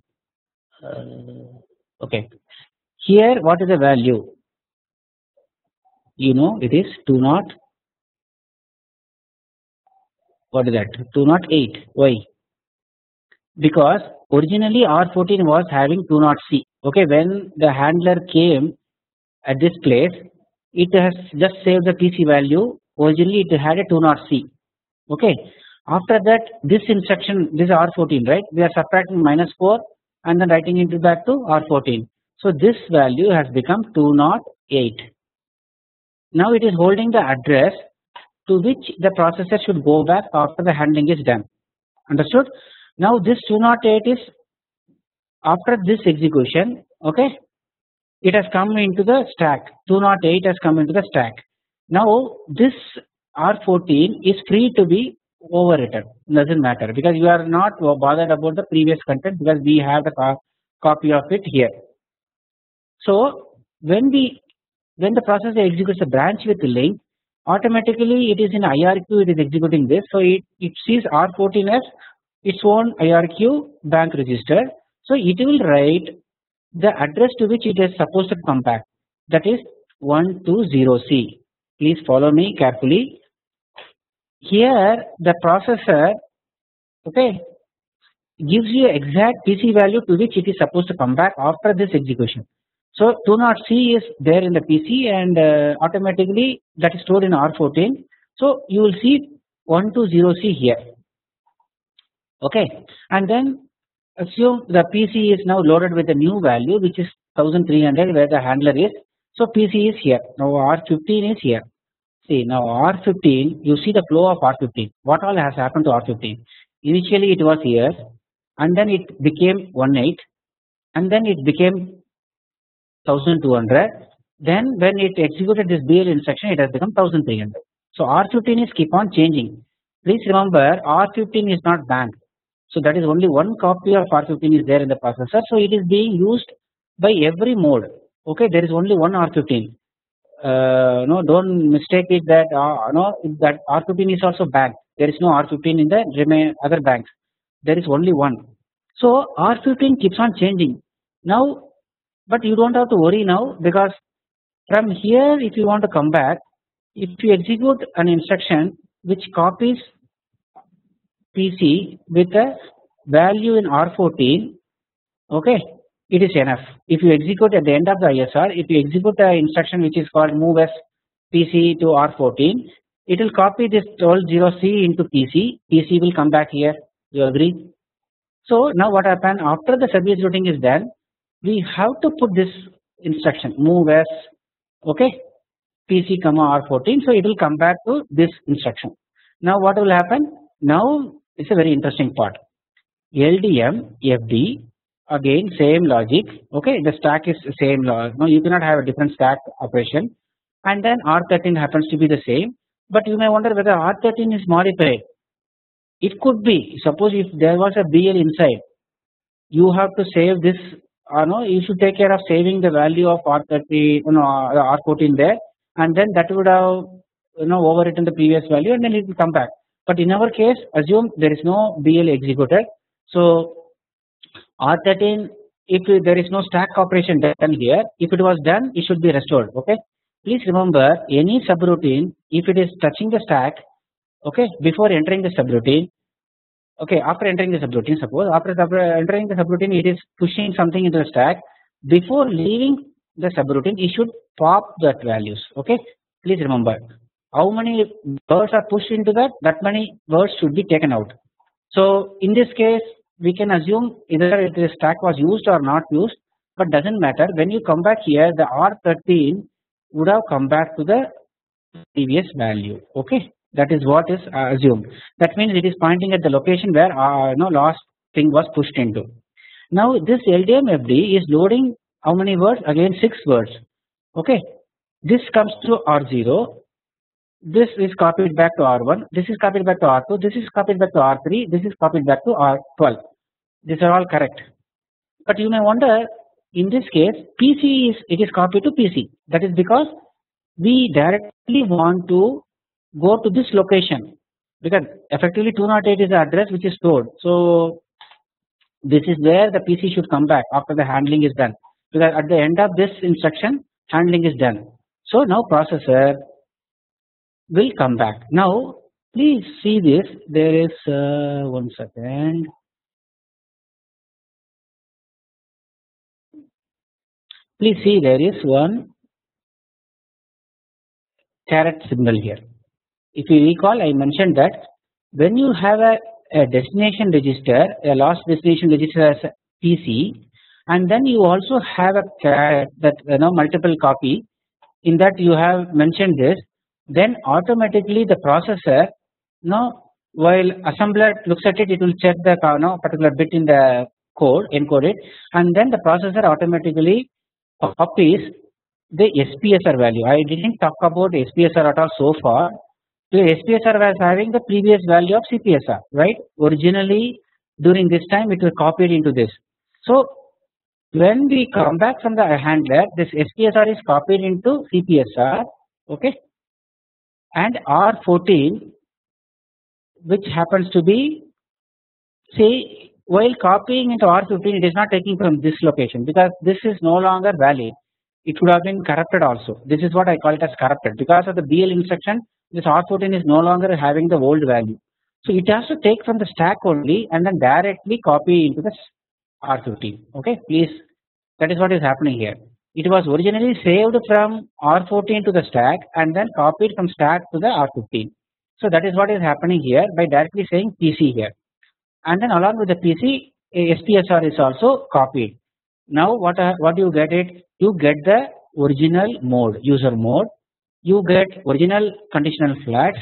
Okay, here what is the value? It is 20. What is that? 208. Why? Because originally R14 was having 20C. Okay, when the handler came at this place, it has just saved the PC value. Originally it had a 20C. Okay, after that this instruction, this is R14, right? We are subtracting -4 and then writing into back to R14. So this value has become 208. Now it is holding the address to which the processor should go back after the handling is done. Understood? Now this 208 is after this execution, okay, it has come into the stack. 208 has come into the stack. Now this R14 is free to be overwritten. Doesn't matter because you are not bothered about the previous content because we have the copy of it here. So when the processor executes a branch with the link, automatically it is in IRQ, it is executing this. So it sees R14 as its own IRQ bank register. So it will write the address to which it is supposed to come back, that is 120C. Please follow me carefully. Here the processor, okay, gives you exact PC value to which it is supposed to come back after this execution. So 20C is there in the PC and automatically that is stored in R14. So you will see 120C here. Okay, and then assume the PC is now loaded with a new value which is 1300 where the handler is. So PC is here. Now R15 is here. See now R15, you see the flow of R15. What all has happened to R15? Initially it was here and then it became 18 and then it became 1200. Then when it executed this BL instruction, it has become 1300. So R15 is keep on changing. Please remember R15 is not banked. So that is only one copy of R15 is there in the processor. So it is being used by every mode. Okay, there is only one R15. No, don't mistake it that no, that R15 is also banked. There is no R15 in the other banks. There is only one. So R15 keeps on changing. Now, but you don't have to worry now because from here, if you want to come back, if you execute an instruction which copies PC with a value in R14, okay, it is enough. If you execute at the end of the ISR, if you execute the instruction which is called move as PC to R14, it will copy this 120C into PC. PC will come back here. You agree? So now what happened after the service routing is done, we have to put this instruction move as, okay, PC comma R14. So it will come back to this instruction. Now what will happen? Now it's a very interesting part. LDM FD, again same logic. Okay, the stack is same. No, you cannot have a different stack operation. And then R13 happens to be the same. But you may wonder whether R13 is modified. It could be. Suppose if there was a BL inside, you have to save this. No, you should take care of saving the value of R30, R14 there, and then that would have overwritten the previous value, and then it will come back. But in our case, assume there is no BL executed. So R13, if there is no stack operation done here, if it was done, it should be restored. Okay. Please remember any subroutine, if it is touching the stack, okay, before entering the subroutine, okay, after entering the subroutine, suppose after entering the subroutine, it is pushing something into the stack. Before leaving the subroutine, it should pop that values. Okay, please remember how many words are pushed into that. That many words should be taken out. So in this case, we can assume either the stack was used or not used, but doesn't matter. When you come back here, the R13 would have come back to the previous value. Okay. That is what is assumed. That means it is pointing at the location where last thing was pushed into. Now this LDMFD is loading how many words? Again 6 words. Okay. This comes to R0. This is copied back to R1. This is copied back to R2. This is copied back to R3. This is copied back to R12. These are all correct. But you may wonder, in this case, it is copied to PC. That is because we directly want to go to this location because effectively 208 is the address which is stored. So this is where the PC should come back after the handling is done, because at the end of this instruction handling is done. So now processor will come back. Now please see this. There is one second. Please see there is one caret symbol here. If you recall, I mentioned that when you have a destination register, a last destination register as a PC, and then you also have a caret that multiple copy, in that you have mentioned this, then automatically the processor, while assembler looks at it, it will check the particular bit in the code, encode it, and then the processor automatically copies the SPSR value. I didn't talk about SPSR at all so far. So SPSR was having the previous value of CPSR, right? Originally during this time it was copied into this. So when we come back from the handler, this SPSR is copied into CPSR, okay, and R14, which happens to be, say, while copying into R15, it is not taking from this location because this is no longer valid. It would have been corrupted also. This is what I call it as corrupted. Because of the BL instruction, this R14 is no longer having the old value. So it has to take from the stack only and then directly copy into the R15. Okay, please, that is what is happening here. It was originally saved from R14 to the stack and then copied from stack to the R15. So that is what is happening here by directly saying PC here. And then along with the PC, SPSR is also copied. Now what do you get it? You get the original mode, user mode. You get original conditional flags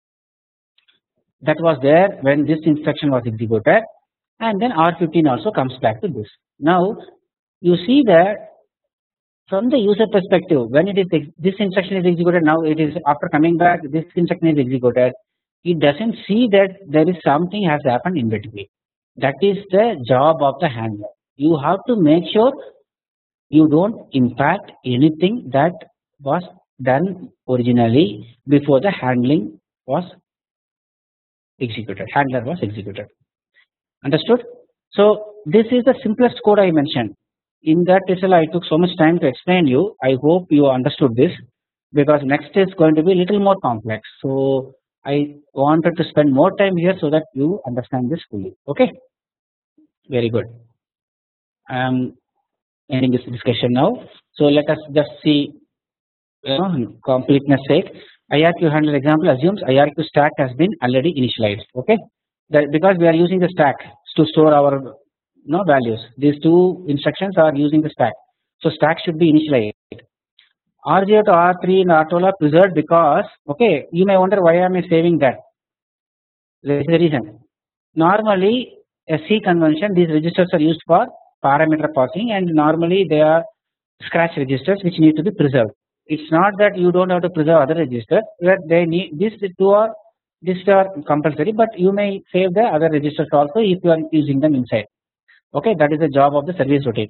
that was there when this instruction was executed, and then R15 also comes back to this. Now you see that from the user perspective, when it is this instruction is executed, now it is after coming back, this instruction is executed. It doesn't see that there is something has happened in between. That is the job of the handler. You have to make sure you don't impact anything that was done originally before the handling was executed. Handler was executed. Understood? So this is the simplest code I mentioned. In that itself, I took so much time to explain you. I hope you understood this because next is going to be a little more complex. So I wanted to spend more time here so that you understand this fully. Okay, very good. I am ending this discussion now. So let us just see, completeness sake. IRQ handler example assumes IRQ stack has been already initialized. Okay, that because we are using the stack to store our values. These two instructions are using the stack. So stack should be initialized. R0 to R3 in R12 are preserved because, okay, you may wonder why am I saving that. There is a reason. Normally, a C convention, these registers are used for parameter passing, and normally they are scratch registers which need to be preserved. It's not that you don't have to preserve other registers, that they need these are compulsory, but you may save the other registers also if you are using them inside. Okay, that is the job of the service routine.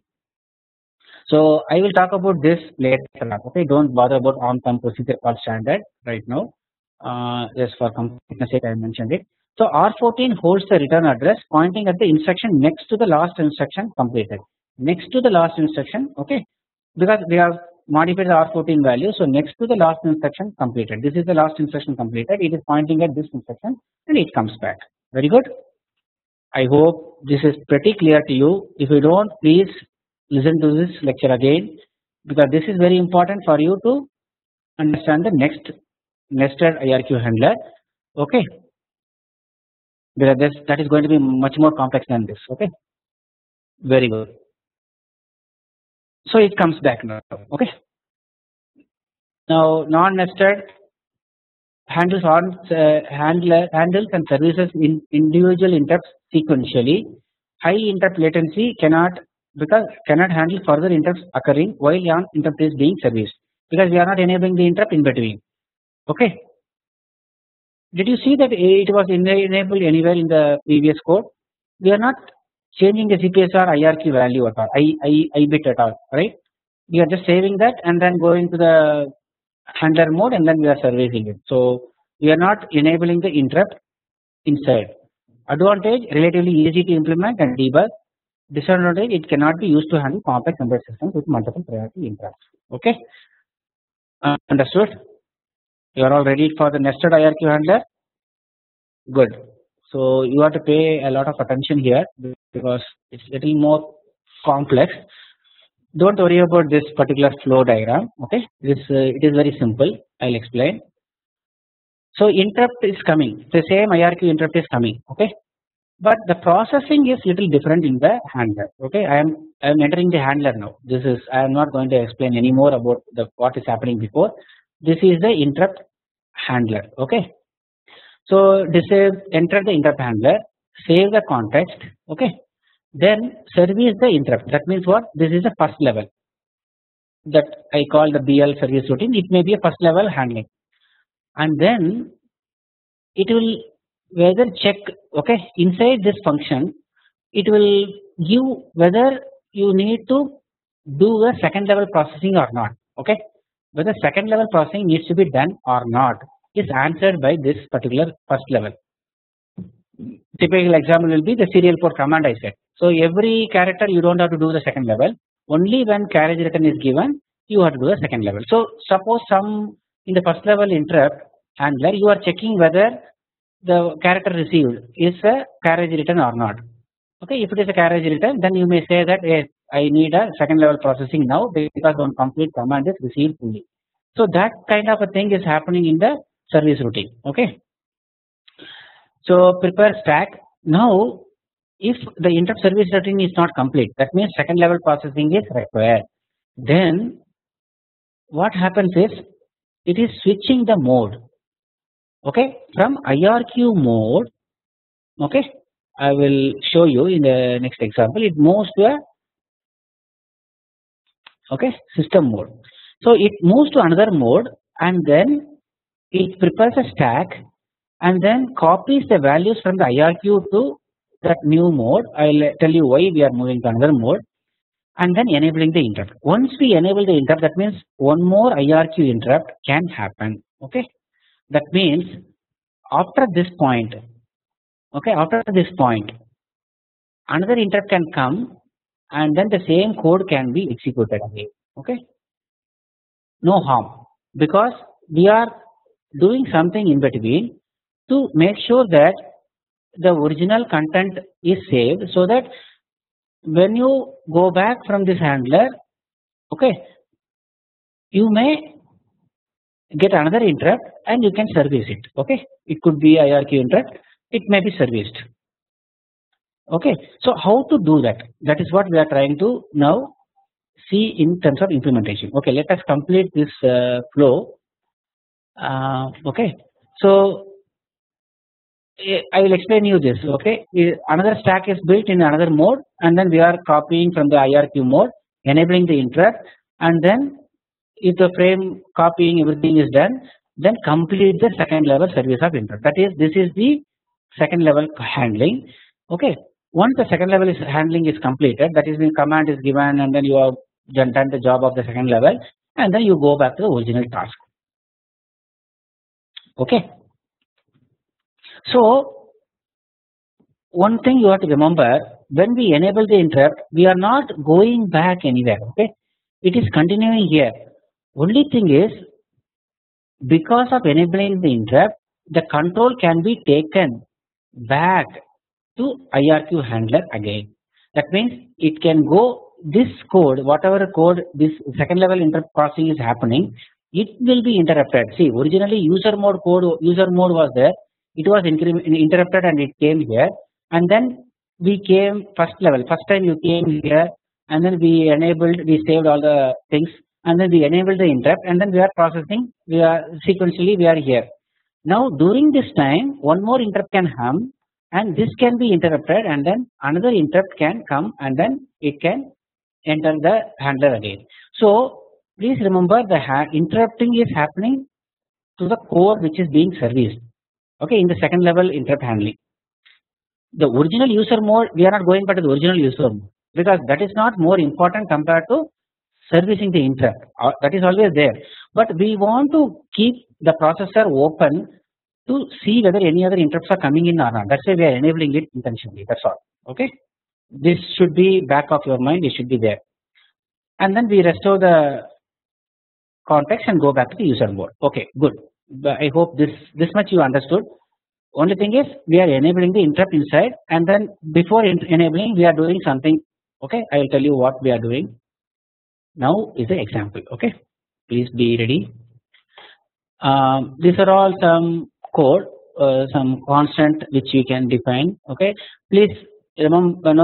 So I will talk about this later. Okay, don't bother about on-time procedure called standard right now. Just for completeness sake, I mentioned it. So R14 holds the return address pointing at the instruction next to the last instruction completed. Next to the last instruction, okay, because we have modified the R14 value. So next to the last instruction completed. This is the last instruction completed. It is pointing at this instruction and it comes back. Very good. I hope this is pretty clear to you. If you don't, please listen to this lecture again because this is very important for you to understand the next nested IRQ handler. Okay, because that is going to be much more complex than this. Okay, very good. So it comes back now. Okay, now non-nested handles and services in individual interrupts sequentially. High interrupt latency cannot handle further interrupts occurring while an interrupt is being serviced because we are not enabling the interrupt in between. Okay, did you see that it was enabled anywhere in the previous code? We are not changing the CPSR IRQ value at all, I bit at all, right? We are just saving that and then going to the handler mode and then we are servicing it. So we are not enabling the interrupt inside. Advantage, relatively easy to implement and debug. Disadvantage, it cannot be used to handle complex embedded systems with multiple priority interrupts. Okay, understood? You are all ready for the nested IRQ handler? Good. So you have to pay a lot of attention here because it's a little more complex. Don't worry about this particular flow diagram. Okay, it is very simple. I'll explain. So interrupt is coming. The same IRQ interrupt is coming. Okay, but the processing is little different in the handler. Okay, I am entering the handler now. I am not going to explain any more about what is happening before. This is the interrupt handler. Okay, so enter the interrupt handler, save the context. Okay, then service the interrupt. That means what? This is the first level that I call the BL service routine. It may be a first level handling, and then it will whether check, okay, inside this function it will give whether you need to do a second level processing or not, okay, whether second level processing needs to be done or not is answered by this particular first level. Typical example will be the serial port command I said. So every character you don't have to do the second level, only when carriage return is given you have to do the second level. So suppose some in the first level interrupt handler you are checking whether the character received is a carriage return or not. Okay, if it is a carriage return, then you may say that yes, I need a second level processing now because one complete command is received fully. So that kind of a thing is happening in the service routine. Okay, so prepare stack. Now, if the interrupt service routine is not complete, that means second level processing is required. Then what happens is it is switching the mode. Okay, from IRQ mode. Okay, I will show you in the next example. It moves to a system mode. So it moves to another mode and then it prepares a stack and then copies the values from the IRQ to that new mode. I will tell you why we are moving to another mode, and then enabling the interrupt. Once we enable the interrupt, that means one more IRQ interrupt can happen. Okay, that means after this point, another interrupt can come and then the same code can be executed again. Okay, no harm, because we are doing something in between to make sure that the original content is saved, so that when you go back from this handler, okay, you may get another interrupt and you can service it. Okay, it could be IRQ interrupt, it may be serviced. Okay, so how to do that? That is what we are trying to now see in terms of implementation. Okay, let us complete this flow. Okay, so I will explain you this. Okay, another stack is built in another mode, and then we are copying from the IRQ mode, enabling the interrupt, and then if the frame copying everything is done, then complete the second level service of interrupt. That is, this is the second level handling. Okay, once the second level is handling is completed, that is, the command is given, and then you have done the job of the second level, and then you go back to the original task. Okay, so one thing you have to remember, when we enable the interrupt, we are not going back anywhere. Okay, it is continuing here. Only thing is, because of enabling the interrupt, the control can be taken back to IRQ handler again. That means it can go this code, whatever code this second level interrupt processing is happening, it will be interrupted. See, originally user mode was there, it was interrupted and it came here, and then we came first level. First time you came here, and then we saved all the things, and then we enabled the interrupt, and then we are processing. We are sequentially we are here. Now during this time, one more interrupt can come, and this can be interrupted, and then another interrupt can come, and then it can enter the handler again. So please remember, the interrupting is happening to the core which is being serviced. Okay, in the second level interrupt handling. The original user mode, we are not going back to the original user mode, because that is not more important compared to servicing the interrupt. That is always there, but we want to keep the processor open to see whether any other interrupts are coming in or not. That's why we are enabling it intentionally. That's all. Okay, this should be back of your mind. It should be there, and then we restore the context and go back to the user mode. Okay, good. I hope this much you understood. Only thing is, we are enabling the interrupt inside, and then before enabling we are doing something. Okay, I will tell you what we are doing. Now is the example. Okay, please be ready. These are all some code, some constant which you can define. Okay, please remember,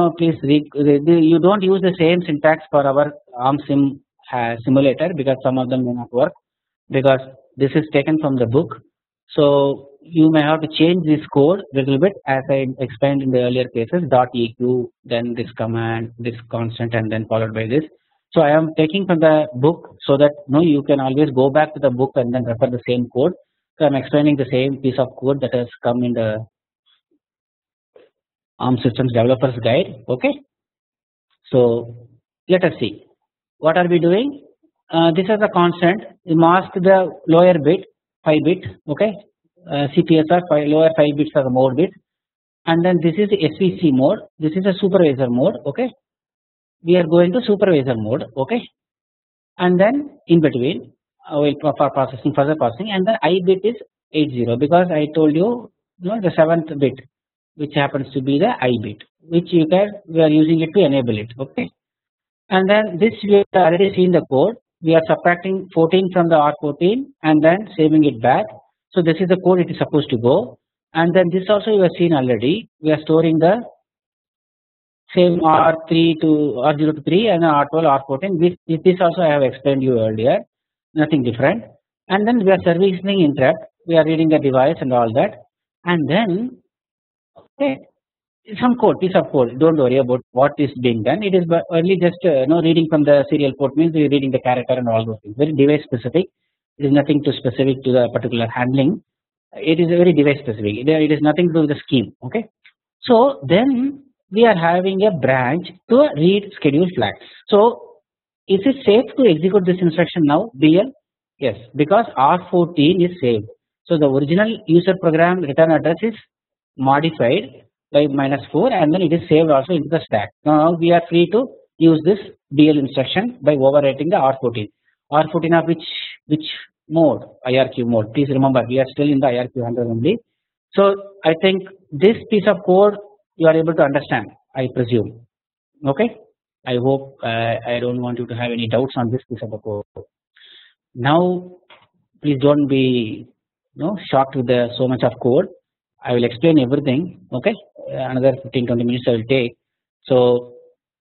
you don't use the same syntax for our ARM simulator, because some of them may not work, because this is taken from the book. So you may have to change this code a little bit, as I explained in the earlier cases. .eq, then this command, this constant, and then followed by this. So I am taking from the book, so that you can always go back to the book and then refer the same code. So I'm explaining the same piece of code that has come in the ARM Systems Developers Guide. Okay. So let us see. What are we doing? This is a constant. We mask the lower bit 5 bit. Okay. CPSR lower 5 bits are the mode bit, and then this is the SVC mode. This is a supervisor mode. Okay. We are going to supervisor mode. Okay. And then in between for processing, further processing, and the I bit is 80 because I told you, the 7th bit, which happens to be the I bit, which we are using it to enable it. Okay. And then this we have already seen the code. We are subtracting 14 from the R14 and then saving it back. So this is the code it is supposed to go. And then this also you have seen already. We are storing the same R3 to R0 to 3 and R12 R14. This also I have explained you earlier. Nothing different. And then we are servicing interrupt. We are reading the device and all that. And then okay, some code, piece of code. Don't worry about what is being done. It is only just reading from the serial port means we are reading the character and all those things. Very device specific. It is nothing too specific to the particular handling. It is very device specific. It is nothing to do with the scheme. Okay. So then we are having a branch to read schedule flag. So is it safe to execute this instruction now? BL? Yes, because R14 is saved. So the original user program return address is modified by -4 and then it is saved also into the stack. Now we are free to use this BL instruction by overwriting the R14. R14 of which mode? IRQ mode. Please remember we are still in the IRQ handler only. So I think this piece of code you are able to understand, I presume. Okay. I hope I don't want you to have any doubts on this piece of the code. Now please don't be shocked with the so much of code. I will explain everything. Okay. Another 15-20 minutes I will take. So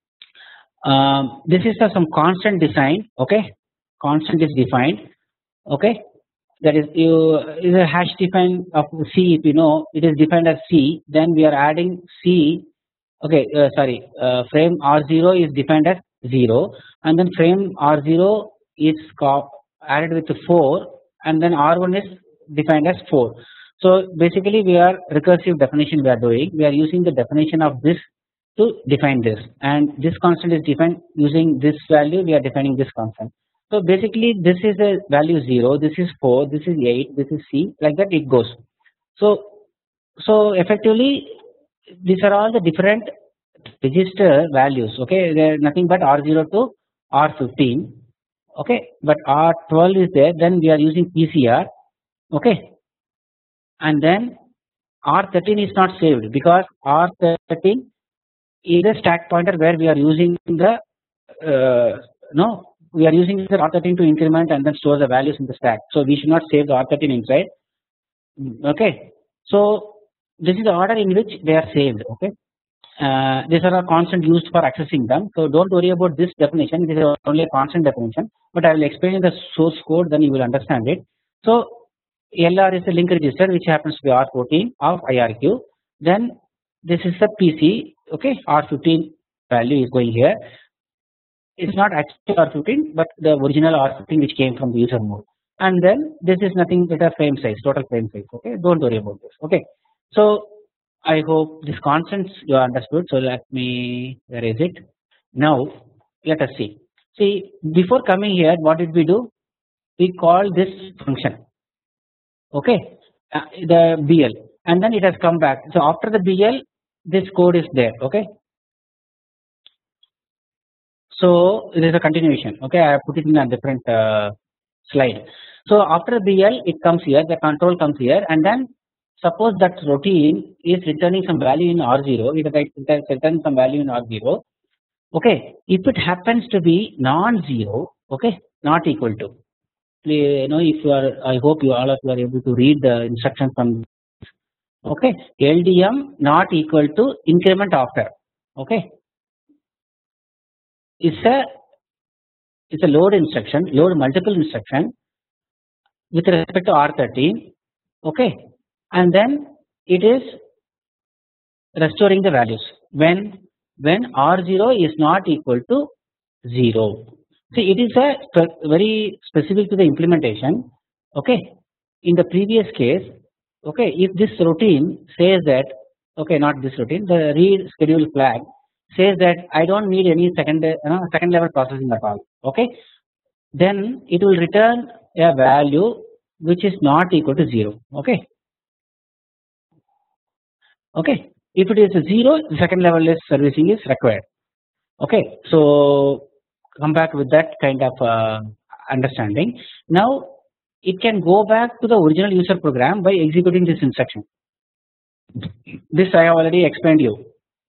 this is some constant design. Okay. Constant is defined. Okay. That is is a hash define of C. If you know it is defined as C, then we are adding C. Okay, frame R0 is defined as 0 and then frame R0 is added with 4 and then R1 is defined as 4. So basically we are recursive definition we are doing. We are using the definition of this to define this, and this constant is defined using this value. We are defining this constant. So basically this is a value 0, this is 4, this is 8, this is C, like that it goes. So effectively these are all the different register values. Okay, they are nothing but R0 to R15. Okay, but R12 is there, then we are using PCR. Okay, and then R13 is not saved because R13 is a stack pointer where we are using the we are using the R13 to increment and then store the values in the stack. So we should not save the R13 inside. Okay, so this is the order in which they are saved. Okay, these are a constant used for accessing them. So don't worry about this definition. This is only a constant definition, but I will explain in the source code, then you will understand it. So LR is a link register which happens to be R14 of IRQ. Then this is the PC. Okay, R15 value is going here. It's not actually R15 but the original R15 which came from the user mode, and then this is nothing but a frame size, total frame size. Okay, don't worry about this. Okay, so I hope this constants you understood. So let me erase it. Now let us see. See, before coming here, what did we do? We call this function. Okay, the BL, and then it has come back. So after the BL, this code is there. Okay. So it is a continuation. Okay, I have put it in a different slide. So after BL, it comes here. The control comes here, and then suppose that routine is returning some value in R0. It returns some value in R0. Okay, if it happens to be non-zero, okay, not equal to. If you are, I hope you all of you are able to read the instruction from. Okay, LDM not equal to increment after. Okay. It's a load instruction, load multiple instruction with respect to R13. Okay, and then it is restoring the values when R0 is not equal to 0. See, it is a very specific to the implementation. Okay, in the previous case, okay, if this routine says that, okay, not this routine, the read schedule flag says that I don't need any second level processing at all, okay, then it will return a value which is not equal to 0, okay. Okay, if it is 0, the second level is servicing is required. Okay, so come back with that kind of understanding. Now it can go back to the original user program by executing this instruction. This I have already explained you,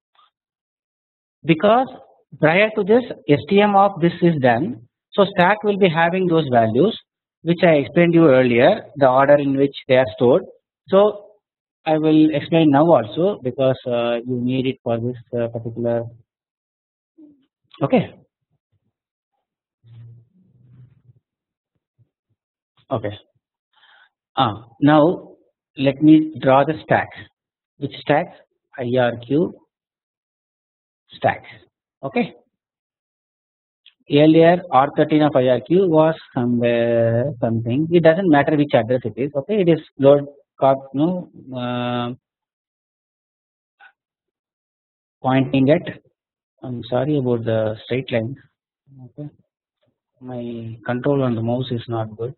because prior to this STM of this is done. So stack will be having those values which I explained you earlier, the order in which they are stored. So I will explain now also, because you need it for this particular. Okay. Okay. Now let me draw the stack. Which stack? IRQ stack. Okay. Earlier R13 of IRQ was somewhere something. It doesn't matter which address it is. Okay. It is load pointing at. I'm sorry about the straight line. Okay. My control on the mouse is not good.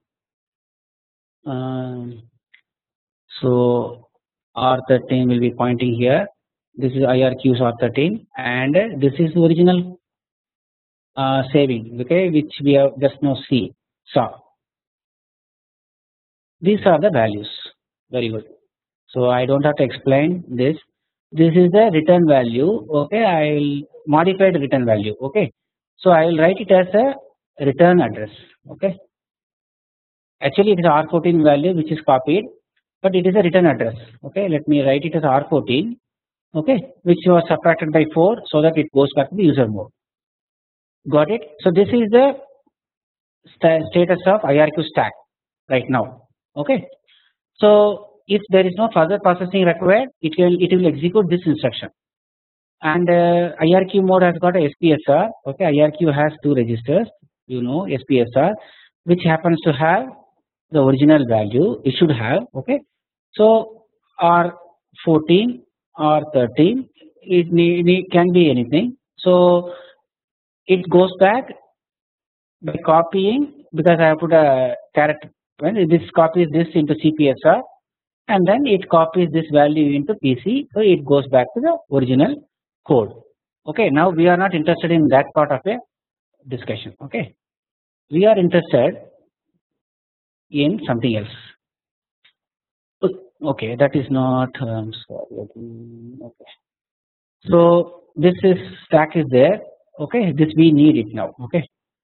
So R13 will be pointing here. This is IRQ's R13, and this is the original saving, okay, which we have just now saw. These are the values. Very good. So I don't have to explain this. This is the return value. Okay, I will modify the return value. Okay, so I will write it as a return address. Okay, actually it is R14 value which is copied, but it is a return address. Okay, let me write it as R14. Okay, which was subtracted by 4 so that it goes back to the user mode. Got it? So this is the status of IRQ stack right now. Okay, so if there is no further processing required, it will execute this instruction. And IRQ mode has got a SPSR. Okay, IRQ has 2 registers, you know, SPSR, which happens to have the original value it should have. Okay, so R14, R13, it can be anything. So it goes back by copying, because I have put a character. When this copies this into CPSR, and then it copies this value into PC, so it goes back to the original code. Okay, now we are not interested in that part of a discussion. Okay, we are interested in something else. Okay, that is not. Sorry. Okay, so this is stack is there. Okay, this we need it now. Okay,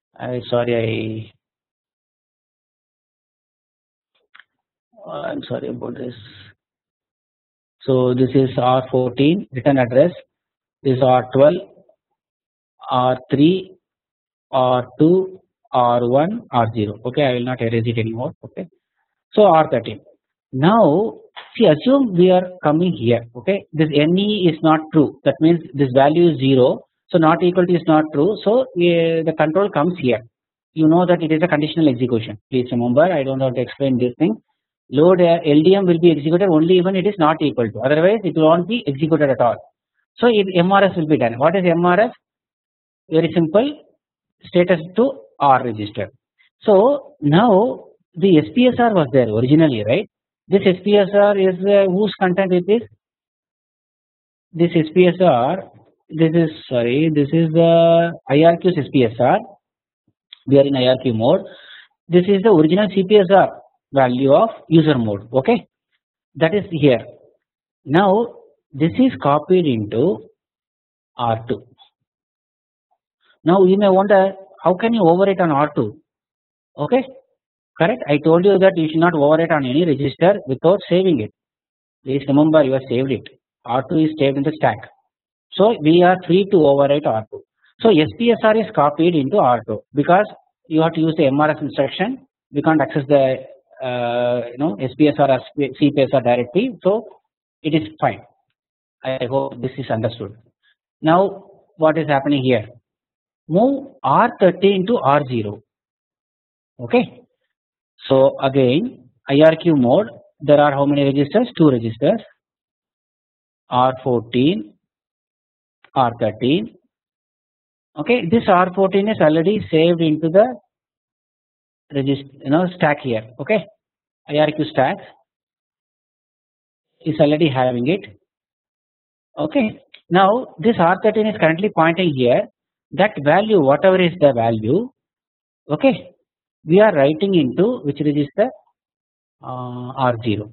I'm sorry about this. So this is R14 return address. This is R12, R3, R2, R1, R0. Okay, I will not erase it anymore. Okay, so R13. Now see, assume we are coming here. Okay, this NE is not true. That means this value is 0. So not equal to is not true. So the control comes here. You know that it is a conditional execution. Please remember, I don't have to explain this thing. Load LDM will be executed only when it is not equal to. Otherwise, it will not be executed at all. So MRS will be done. What is MRS? Very simple. Status to R register. So now the SPSR was there originally, right? This SPSR is whose content it is? This SPSR. This is the IRQ's SPSR. We are in IRQ mode. This is the original CPSR value of user mode. Okay, that is here. Now this is copied into R2. Now you may wonder, how can you overwrite on R2? Okay, correct. I told you that you should not overwrite on any register without saving it. Please remember, you have saved it. R2 is saved in the stack. So we are free to overwrite R2. So SPSR is copied into R2 because you have to use the MRS instruction. We can't access the SPSR or CPSR directly. So it is fine. I hope this is understood. Now what is happening here? Move R13 to R0. Okay. So again, IRQ mode, there are how many registers? 2 registers, R14, R13. Okay, this R14 is already saved into the register, stack here. Okay, IRQ stack is already having it. Okay, now this R13 is currently pointing here. That value, whatever is the value, okay, we are writing into which register? R0.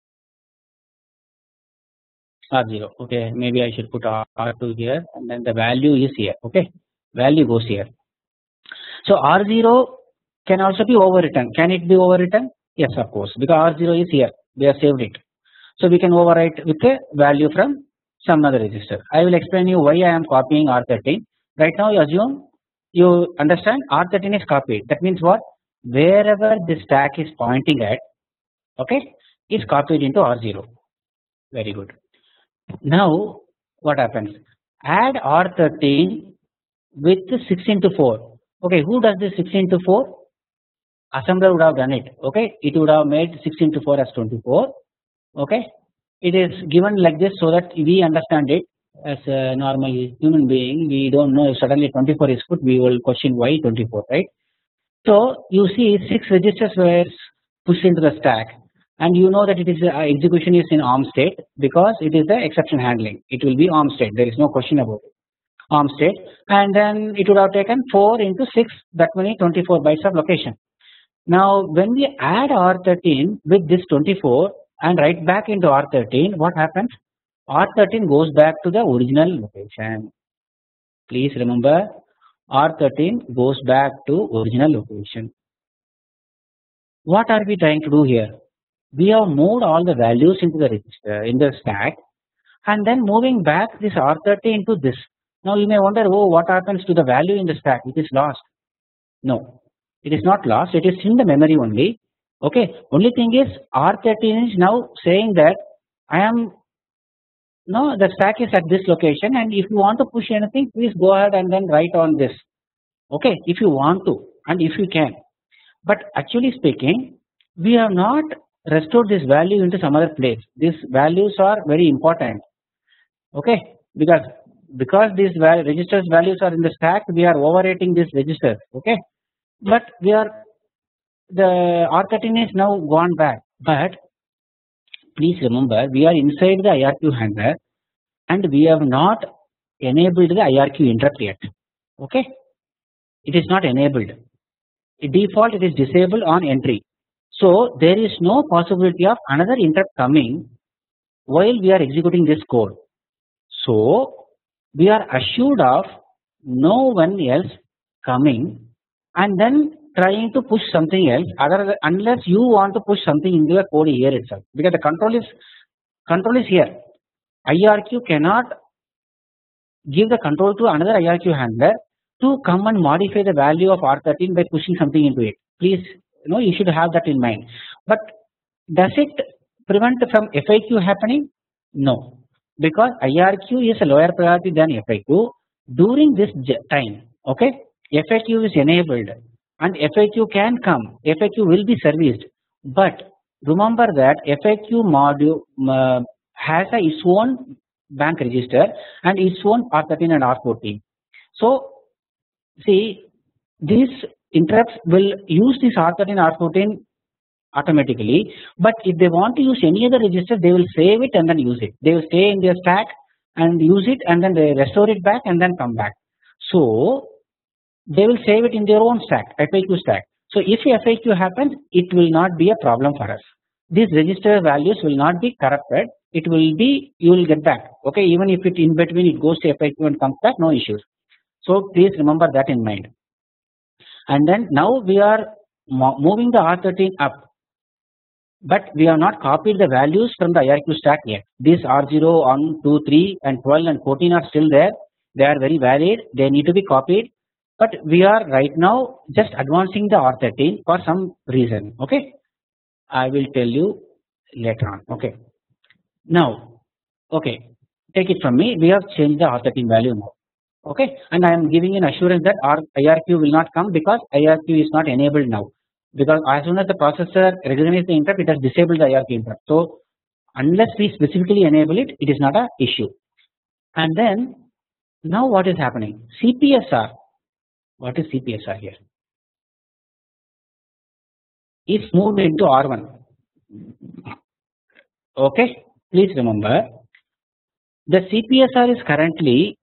R0. Okay, maybe I should put R2 here, and then the value is here. Okay, value goes here. So R0 can also be overwritten. Can it be overwritten? Yes, of course, because R0 is here. We have saved it. So we can overwrite with a value from some other register. I will explain you why I am copying R13. Right now you assume you understand R13 is copied. That means what? Wherever the stack is pointing at, okay, is copied into R0. Very good. Now what happens? Add R13 with 6 into 4. Okay, who does this 6 into 4? Assembler would have done it. Okay, it would have made 6 into 4 as 24. Okay, it is given like this so that we understand it. As a normal human being, we don't know if suddenly 24 is put, we will question why 24, right? So you see 6 registers were pushed into the stack, and you know that it is execution is in ARM state because it is the exception handling. It will be ARM state. There is no question about it. ARM state, and then it would have taken 4 into 6, that many 24 bytes of location. Now when we add R13 with this 24 and write back into R13, what happens? R13 goes back to the original location. Please remember, R13 goes back to original location. What are we trying to do here? We have moved all the values into the register in the stack, and then moving back this R13 into this. Now you may wonder, oh, what happens to the value in the stack? It is lost. No, it is not lost. It is in the memory only. Okay. Only thing is R13 is now saying that I am the stack is at this location, and if you want to push anything, please go ahead and then write on this. Okay, if you want to and if you can. But actually speaking, we have not restored this value into some other place. These values are very important. Okay, because these registers values are in the stack, we are overwriting these registers. Okay, but the R13 is now gone back. But please remember, we are inside the IRQ handler and we have not enabled the IRQ interrupt yet. Okay, it is not enabled. Default it is disabled on entry. So there is no possibility of another interrupt coming while we are executing this code. So we are assured of no one else coming and then trying to push something else unless you want to push something into the code here itself, because the control is here. IRQ cannot give the control to another IRQ handler to come and modify the value of R13 by pushing something into it. Please, you should have that in mind. But does it prevent from FIQ happening? No, because IRQ is a lower priority than FIQ. During this time, okay, FIQ is enabled and FIQ can come. FIQ will be serviced, but remember that FIQ module has its own bank register and its own R13 and R14. So see, these interrupts will use this R13 R14 automatically, but if they want to use any other register, they will save it and then use it. They will stay in their stack and use it and then they restore it back and then come back. So they will save it in their own stack, FIQ stack. So if FIQ happens, it will not be a problem for us. These register values will not be corrupted. It will be, you will get back. Okay, even if it in between it goes to FIQ and comes back, no issues. So please remember that in mind. And then now we are moving the R13 up, but we have not copied the values from the IRQ stack yet. These R0, 1, 2, 3 and 12 and 14 are still there. They are very valid. They need to be copied. But we are right now just advancing the R13 for some reason. Okay, I will tell you later on. Okay, now, okay, take it from me. We have changed the R13 value now. Okay, and I am giving an assurance that our IRQ will not come because IRQ is not enabled now. because as soon as the processor recognizes the interrupt, it has disabled the IRQ interrupt. So unless we specifically enable it, it is not a issue. And then now what is happening? CPSR. What is CPSR here? Is moved into R1. Okay, please remember the CPSR is currently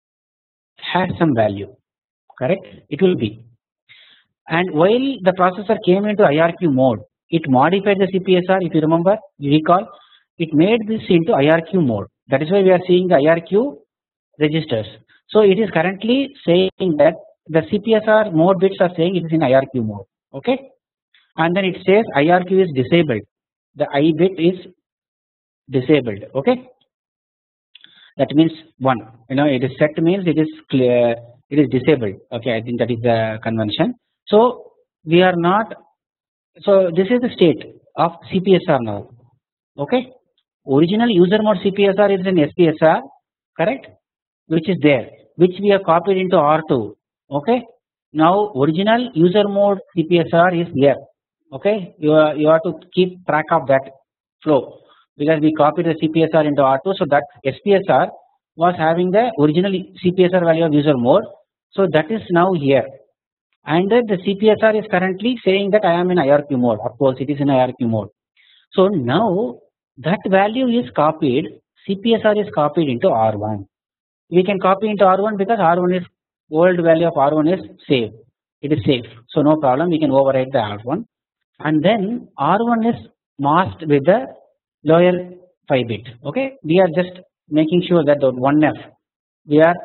has some value, correct? It will be, and while the processor came into IRQ mode, it modified the CPSR. If you remember, you recall, it made this into IRQ mode. That is why we are seeing the IRQ registers. So it is currently saying that the CPSR mode bits are saying it is in IRQ mode. Okay, and then it says IRQ is disabled. The I bit is disabled. Okay, that means 1. It is set means it is clear, it is disabled. Okay, I think that is the convention. So we are not. So this is the state of CPSR now. Okay, original user mode CPSR is in SPSR, correct, which is there, which we have copied into R2. Okay, now original user mode CPSR is here. Okay, you have to keep track of that flow, because we copied the CPSR into R2, so that SPSR was having the original CPSR value of user mode, so that is now here, and then the CPSR is currently saying that I am in IRQ mode. Of course, it is in IRQ mode. So now that value is copied, CPSR is copied into R1. We can copy into R1 because R1 is old value of R1 is saved. It is safe, so no problem. We can overwrite the R1, and then R1 is masked with the lower 5 bit. Okay, we are just making sure that the 1F we are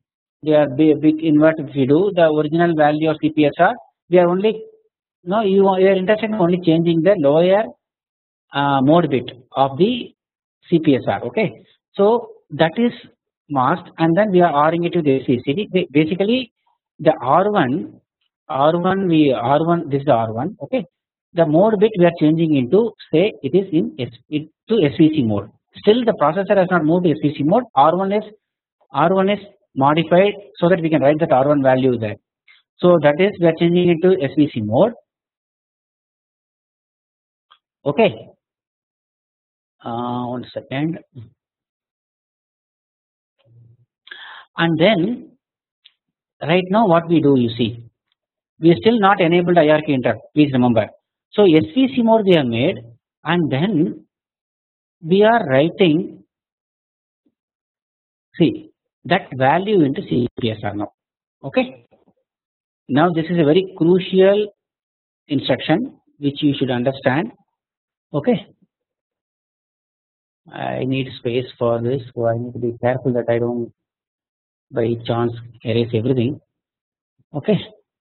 big invert. If we do the original value of CPSR, we are only you are interested in only changing the lower mode bit of the CPSR. Okay, so that is masked, and then we are Ring it with the SVCD. Basically, the R1 this is the R1. Okay, the mode bit we are changing into, say it is in to SVC mode. Still the processor has not moved to SVC mode. R1 is modified so that we can write that R1 value there. So that is we are changing it to SVC mode. Okay, 1 second, and then right now what we do, you see, we are still not enabled IRQ interrupt. Please remember. So SVC mode we have made, and then we are writing, see, that value into CPSR now. Okay, now this is a very crucial instruction which you should understand. Okay, I need space for this, so I need to be careful that I don't by chance erase everything. Okay,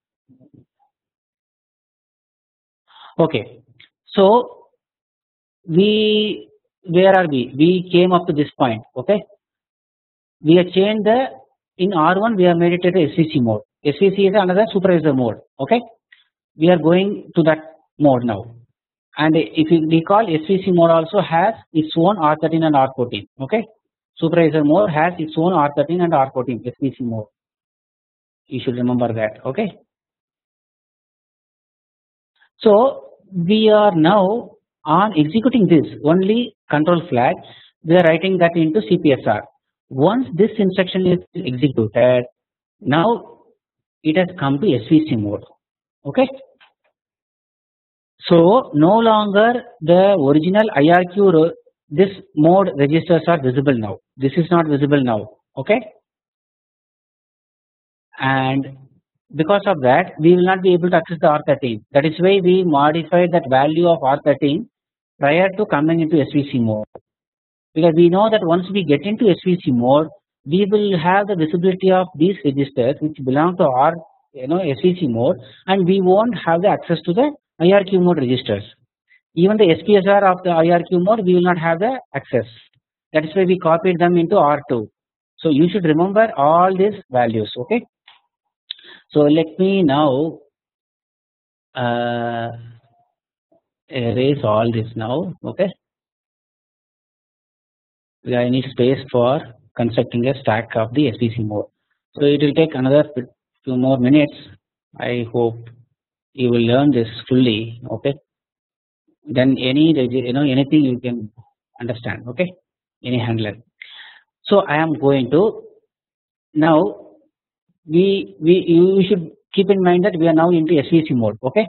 okay, so where are we? We came up to this point. Okay, we have changed the, in R1 we have made it as SVC mode. SVC is another supervisor mode. Okay, we are going to that mode now, and if you recall, SVC mode also has its own R13 and R14. Okay, supervisor mode has its own R13 and R14 SVC mode. You should remember that. Okay, so we are now on executing this only control flag. We are writing that into CPSR. Once this instruction is executed, now it has come to SVC mode. Okay, so no longer the original IRQ this mode registers are visible now. This is not visible now. Okay, and because of that we will not be able to access the R13. That is why we modified that value of R13 prior to coming into SVC mode, because we know that once we get into SVC mode, we will have the visibility of these registers which belong to our SVC mode, and we won't have the access to the IRQ mode registers. Even the SPSR of the IRQ mode we will not have the access. That is why we copied them into R2. So you should remember all these values. Okay, so let me now erase all this now. Okay, I need space for constructing a stack of the SVC mode. So it will take another few more minutes, I hope. you will learn this fully, okay, then anything you can understand, okay, any handler. So I am going to now you should keep in mind that we are now into SVC mode, okay.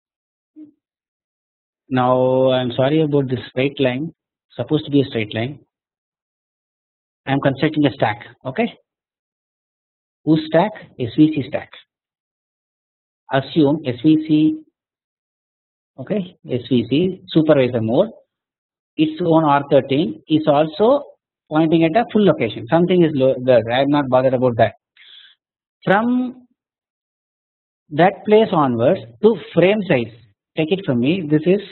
Now I am sorry about this straight line, supposed to be a straight line. I am constructing a stack, okay. Whose stack? SVC stack. Assume SVC, okay, SVC supervisor mode, its own R13 is also pointing at a full location. Something is there. I am not bothered about that. From that place onwards to frame size, take it from me. This is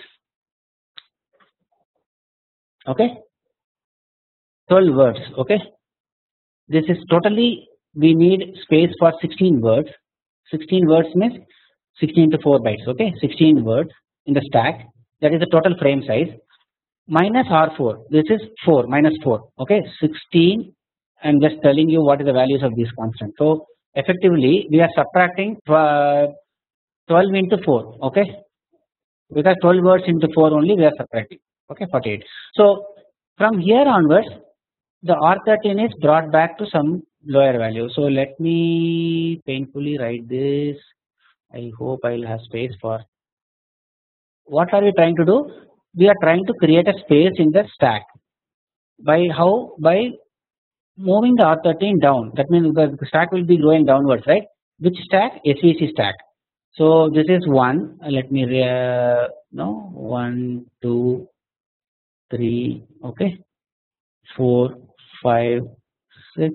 okay. 12 words. Okay. This is totally. We need space for 16 words. 16 words means 16 to 4 bytes. Okay. 16 words in the stack. That is the total frame size. Minus R4. This is 4 minus 4. Okay. 16. I am just telling you what is the values of these constants. So effectively we are subtracting 12 into 4. Okay. Because 12 words into 4 only we are subtracting. Okay. 48. So from here onwards the R13 is brought back to some lower value. So let me painfully write this. I hope I will have space for. What are we trying to do? We are trying to create a space in the stack. By how? By moving the R13 down. That means the stack will be growing downwards, right? Which stack? SVC stack. So this is 1. Let me no 1, 2, 3. Okay, 4, 5, 6,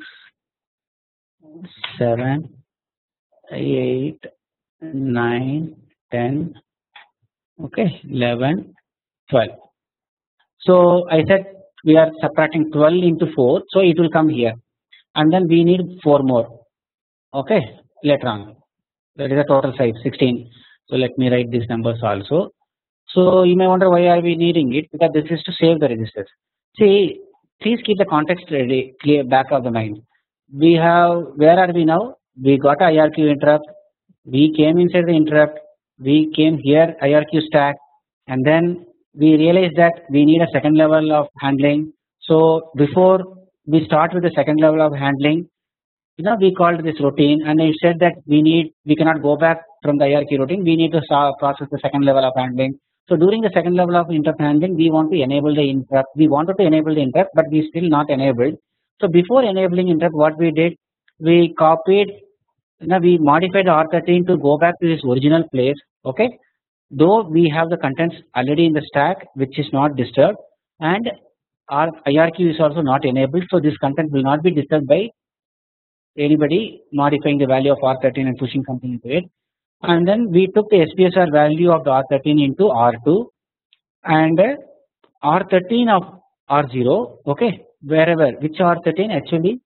7, 8, 9, 10, okay, 11, 12. So I said we are subtracting 12 into 4, so it will come here, and then we need 4 more, okay, later on. That is the total size 16. So let me write these numbers also. So you may wonder why are we needing it, because this is to save the registers. See, please keep the context ready, clear back of the mind. We have, where are we now? We got a IRQ interrupt, we came inside the interrupt, we came here IRQ stack, and then we realized that we need a second level of handling. So before we start with the second level of handling, we called this routine, and I said that we cannot go back from the IRQ routine, we need to process the second level of handling. So during the second level of interrupt handling, we want to enable the interrupt. We wanted to enable the interrupt, but we still not enabled. So before enabling interrupt, what we did, we copied, we modified the R13 to go back to its original place. Okay, though we have the contents already in the stack, which is not disturbed, and our IRQ is also not enabled. So this content will not be disturbed by anybody modifying the value of R13 and pushing something into it. And then we took the SPSR value of the R13 into R2 and R13 of R0, okay, wherever, which R13 actually,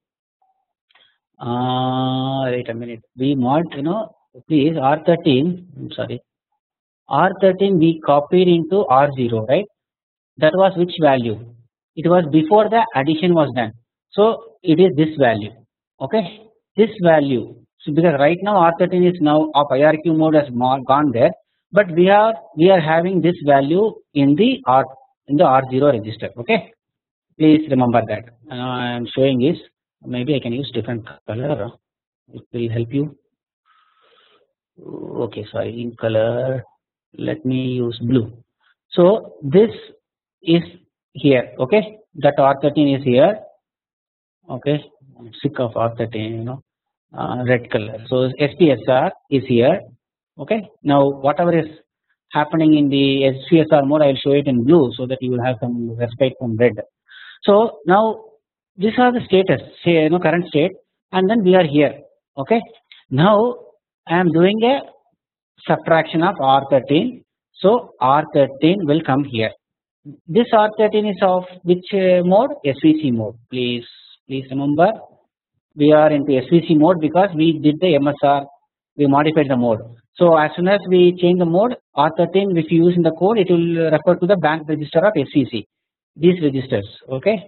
wait a minute, we mod, please, R13, I'm sorry, R13 we copied into R0, right? That was which value? It was before the addition was done. So it is this value, okay, this value. So because right now R13 is now of IRQ mode has gone there, but we are having this value in the R0 register. Okay, please remember that. I am showing this. Maybe I can use different color. It will help you. Okay, sorry, in color. Let me use blue. So this is here. Okay, that R13 is here. Okay, I'm sick of R13. Red color. So SPSR is here. Okay. Now whatever is happening in the SPSR mode, I will show it in blue so that you will have some respite from red. So now these are the status, say current state, and then we are here. Okay. Now I am doing a subtraction of R13. So R13 will come here. This R13 is of which mode? SVC mode. Please remember. We are into SVC mode because we did the MSR, we modified the mode. So as soon as we change the mode, R13 if you use in the code, it will refer to the bank register of SVC, these registers, okay,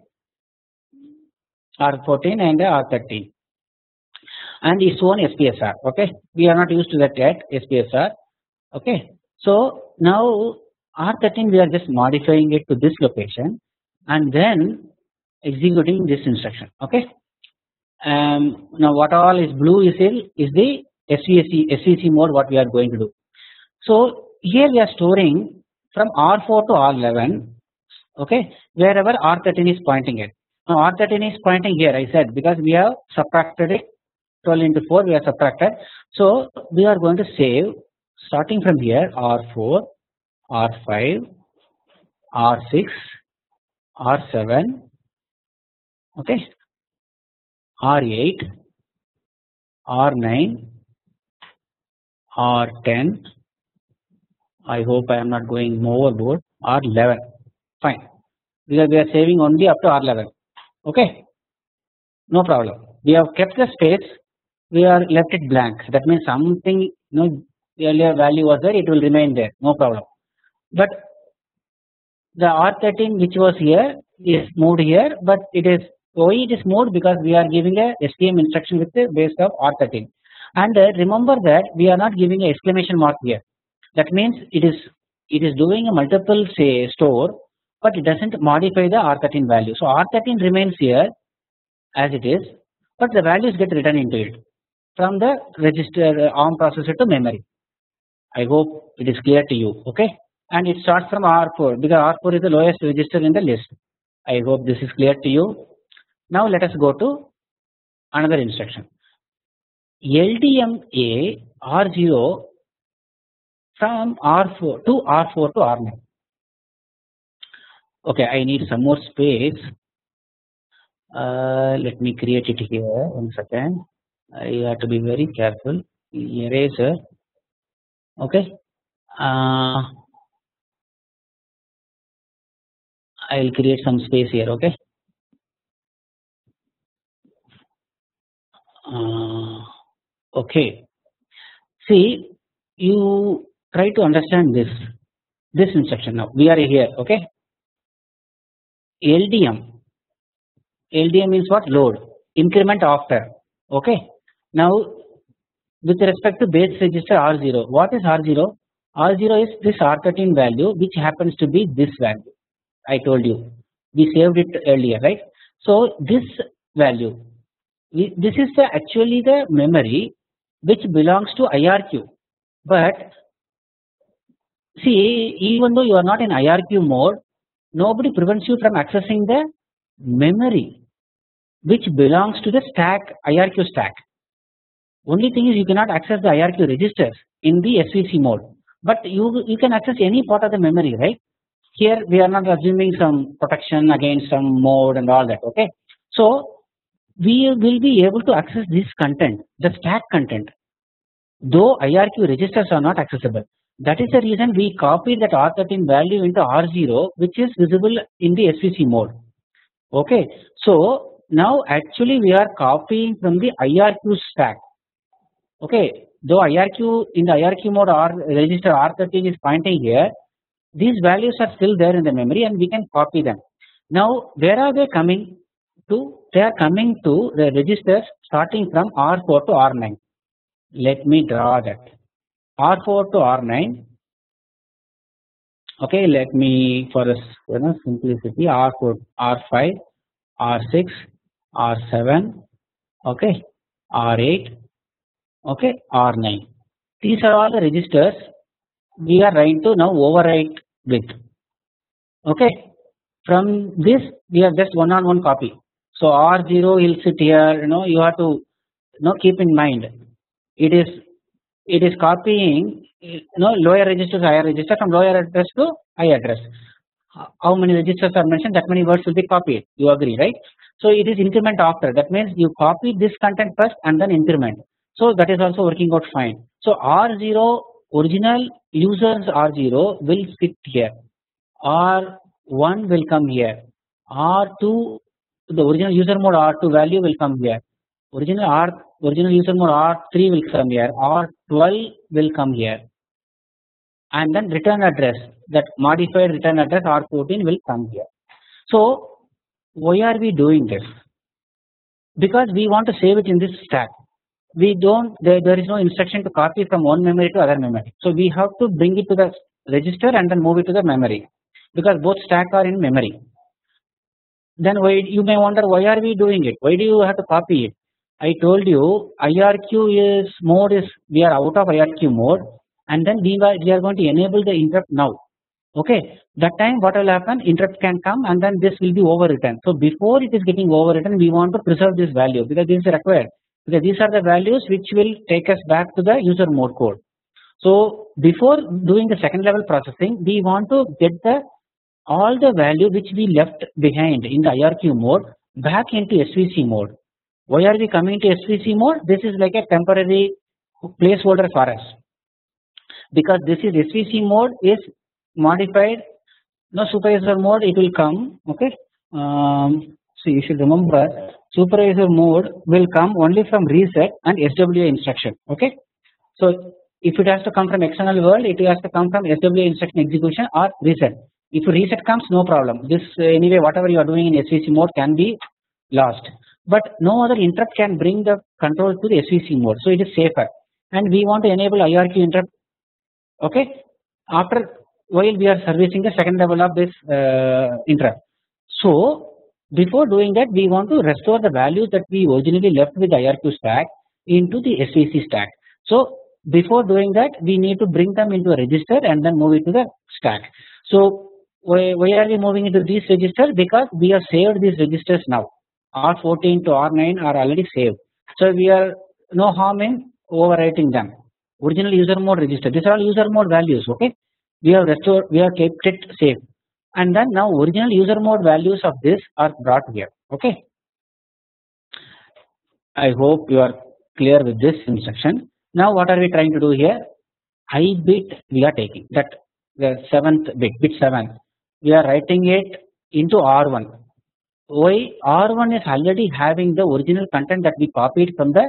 R14 and R13 and its own SPSR, okay. We are not used to that yet, SPSR, Okay, so now R13 we are just modifying it to this location and then executing this instruction. Okay, now what all is blue is the SVC mode what we are going to do. So here we are storing from R4 to R11. Okay, wherever R13 is pointing at. Now R13 is pointing here, I said, because we have subtracted it. 12 into 4 we have subtracted. So we are going to save starting from here R4, R5, R6, R7, okay, R8, R9, R10. I hope I am not going overboard. R11. Fine. Because we are saving only up to R11. Okay, no problem. We have kept the space. We are left it blank. That means something, the earlier value was there. It will remain there. No problem. But the R13 which was here is moved here. But it is why it is moved, because we are giving a STM instruction with the base of R13. And remember that we are not giving a exclamation mark here. That means it is doing a multiple say store, but it doesn't modify the R13 value. So R13 remains here as it is, but the values get written into it from the register ARM processor to memory. I hope it is clear to you. Okay, and it starts from R4 because R4 is the lowest register in the list. I hope this is clear to you. Now let us go to another instruction. LDMA R0 from R4 to R9. Okay, I need some more space. Let me create it here. 1 second. I have to be very careful. Eraser. Okay. I'll create some space here. Okay. Okay. See, you try to understand this instruction now. We are here. Okay. LDM means what? Load. Increment after. Okay. Now with respect to base register R0, what is R0? R0 is this R13 value which happens to be this value. I told you we saved it earlier, right? So this value, this is actually the memory which belongs to IRQ. But see, even though you are not in IRQ mode, nobody prevents you from accessing the memory which belongs to the stack, IRQ stack. Only thing is you cannot access the IRQ registers in the SVC mode, but you can access any part of the memory, right? Here we are not assuming some protection against some mode and all that. Okay, so we will be able to access this content, the stack content, though IRQ registers are not accessible. That is the reason we copy that R13 value into R0, which is visible in the SVC mode. Okay, so now actually we are copying from the IRQ stack. Okay, though IRQ in the IRQ mode register R13 is pointing here, these values are still there in the memory and we can copy them. Now where are they coming to? They are coming to the registers starting from R4 to R9. Let me draw that. R4 to R9. Okay, let me, for simplicity, R4, R5, R6, R7, okay, R8, okay, R9. These are all the registers we are trying to now overwrite with. Okay, from this we have just one-on-one copy. So R0 will sit here. You have to keep in mind it is copying lower register to higher register, from lower address to higher address. How many registers are mentioned, that many words will be copied. You agree, right? So it is increment after. That means you copy this content first and then increment. So that is also working out fine. So R0 original users R0 will sit here. R1 will come here. R2, the original user mode R2 value will come here. Original user mode R3 will come here. R12 will come here. And then return address, that modified return address R14 will come here. So why are we doing this? Because we want to save it in this stack. we don't, there is no instruction to copy from one memory to other memory. So we have to bring it to the register and then move it to the memory, because both stack are in memory. Then why, you may wonder, why are we doing it? Why do you have to copy it? I told you IRQ is mode is, we are out of IRQ mode, and then we are going to enable the interrupt now. Okay, that time what will happen, interrupt can come and then this will be overwritten. So before it is getting overwritten, we want to preserve this value, because this is required, because these are the values which will take us back to the user mode code. So before doing the second level processing, we want to get the all the value which we left behind in the IRQ mode back into SVC mode. Why are we coming to SVC mode? This is like a temporary placeholder for us, because this is SVC mode is modified. No, supervisor mode it will come. Okay, so you should remember, supervisor mode will come only from reset and SWA instruction. Okay, so if it has to come from external world, it has to come from SWA instruction execution or reset. If reset comes, no problem. This anyway, whatever you are doing in SVC mode can be lost, but no other interrupt can bring the control to the SVC mode. So it is safer, and we want to enable IRQ interrupt. Okay, after while we are servicing the second level of this interrupt. So before doing that, we want to restore the values that we originally left with the IRQ stack into the SVC stack. So before doing that, we need to bring them into a register and then move it to the stack. So why are we moving into these registers? Because we have saved these registers now. R14 to R9 are already saved. So we are no harm in overwriting them. Original user mode register. These are all user mode values. Okay, we have restored, we have kept it safe, and then now original user mode values of this are brought here. Okay, I hope you are clear with this instruction. Now what are we trying to do here? I bit we are taking that, the 7th bit 7, we are writing it into R1. Why? R1 is already having the original content that we copied from the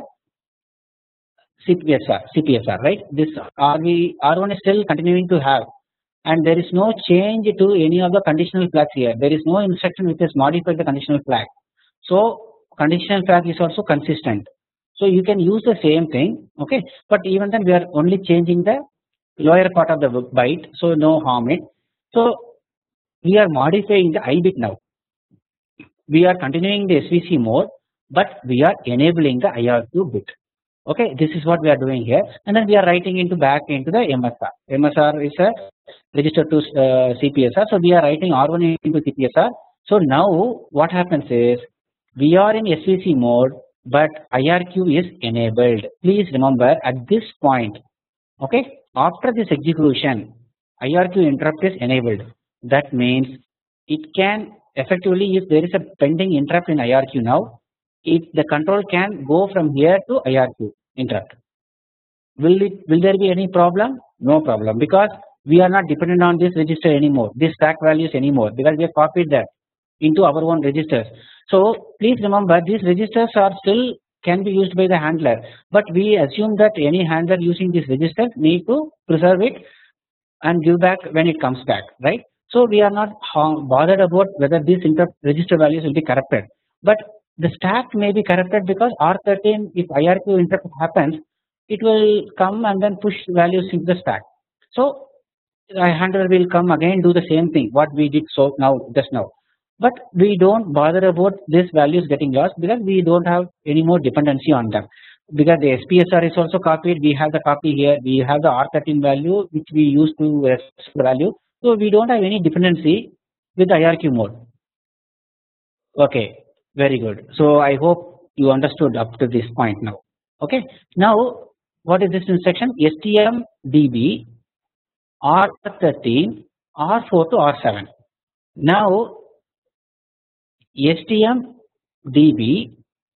CPSR, right? This R1 is still continuing to have, and there is no change to any of the conditional flags here. There is no instruction which has modified the conditional flag. So conditional flag is also consistent. So you can use the same thing. Okay, but even then we are only changing the lower part of the byte, so no harm it. So we are modifying the I bit now. We are continuing the SVC mode, but we are enabling the IRQ bit. Okay, this is what we are doing here, and then we are writing into back into the MSR. MSR is a register to CPSR, so we are writing R1 into CPSR. So now what happens is, we are in SVC mode, but IRQ is enabled. Please remember at this point, okay, after this execution, IRQ interrupt is enabled. That means it can effectively, if there is a pending interrupt in IRQ now, the control can go from here to IRQ interrupt. Will there be any problem? No problem, because we are not dependent on this register anymore, this stack values anymore, because we have copied that into our own registers. So please remember, these registers are still can be used by the handler, but we assume that any handler using this register need to preserve it and give back when it comes back, right? So we are not bothered about whether these interrupt register values will be corrupted, but the stack may be corrupted, because R13, if IRQ interrupt happens, it will come and then push values into the stack. So the handler will come again, do the same thing what we did so now just now, but we don't bother about these values getting lost, because we don't have any more dependency on them, because the SPSR is also copied. We have the copy here, we have the R13 value which we use to the value, so we don't have any dependency with the IRQ mode. Okay, very good. So I hope you understood up to this point now. Okay, now what is this instruction? STMDB R13 R4 to R7. Now STMDB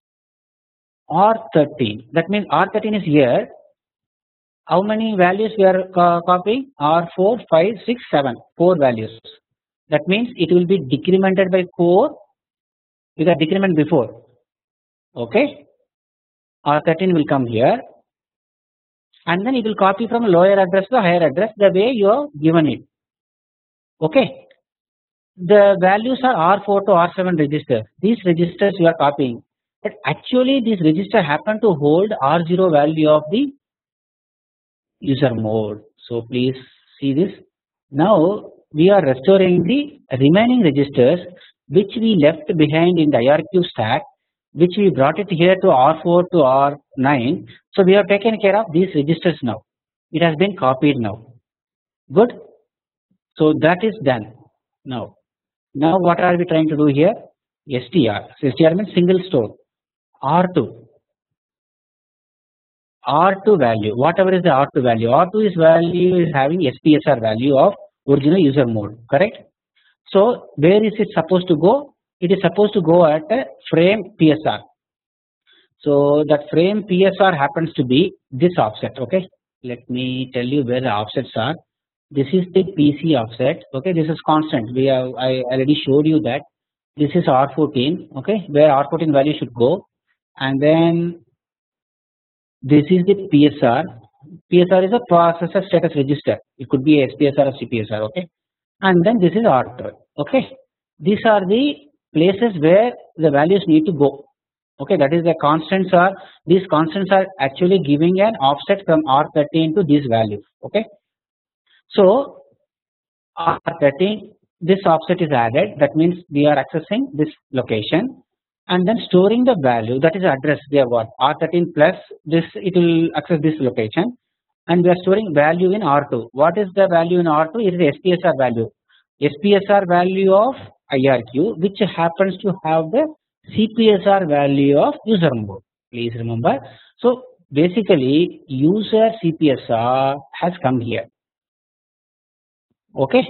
R13, that means R13 is here. How many values we are copying? R4, 5, 6, 7, 4 values. That means it will be decremented by 4 with a decrement before. Okay, R13 will come here, and then it will copy from lower address to higher address the way you have given it. Okay, the values are R4 to R7 registers. These registers you are copying. but actually this register happened to hold R0 value of the user mode. So please see this. Now we are restoring the remaining registers which we left behind in the IRQ stack, which we brought it here to R4 to R9. So we have taken care of these registers now. It has been copied now. Good. So that is done now. Now what are we trying to do here? STR. So STR means single store. R2. R2 value, whatever is the R2 value, R2 is value is having SPSR value of original user mode, correct? So where is it supposed to go? It is supposed to go at a frame PSR. So that frame PSR happens to be this offset, okay? Let me tell you where the offsets are. This is the PC offset, okay? This is constant. I already showed you that. This is R14, okay? Where R14 value should go, and then this is the PSR. PSR is a processor status register. It could be SPSR or CPSR, okay? And then this is R12, okay? These are the places where the values need to go, okay? That is the constants are, these constants are actually giving an offset from R13 to this value, okay? So R13, this offset is added. That means we are accessing this location and then storing the value, that is address we have got R13 plus this, it will access this location, and we are storing value in R2. What is the value in R2? It is SPSR value. SPSR value of IRQ, which happens to have the CPSR value of user mode. Please remember. So basically user CPSR has come here. Okay.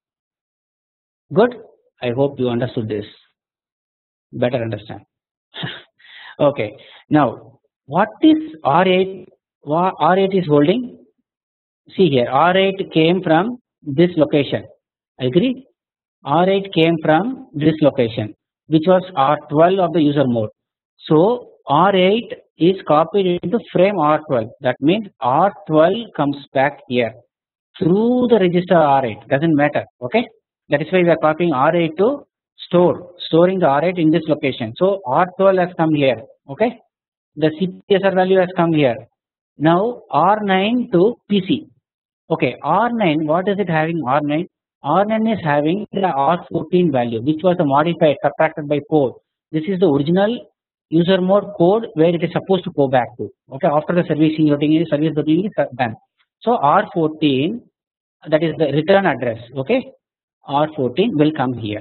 Good. I hope you understood this. Better understand. Okay. Now what is R8? R8 is holding. See here, R8 came from this location. Agree? R8 came from this location, which was R12 of the user mode. So R8 is copied into frame R12. That means R12 comes back here through the register R8. Doesn't matter. Okay. That is why we are copying R8 to storing the R8 in this location. So R12 has come here. Okay. The CPSR value has come here. Now R9 to PC. Okay, R9, what is it having R9? R9 is having the R14 value, which was modified, subtracted by 4. This is the original user mode code where it is supposed to go back to. Okay, after the service routing is done. So R14, that is the return address. Okay, R14 will come here.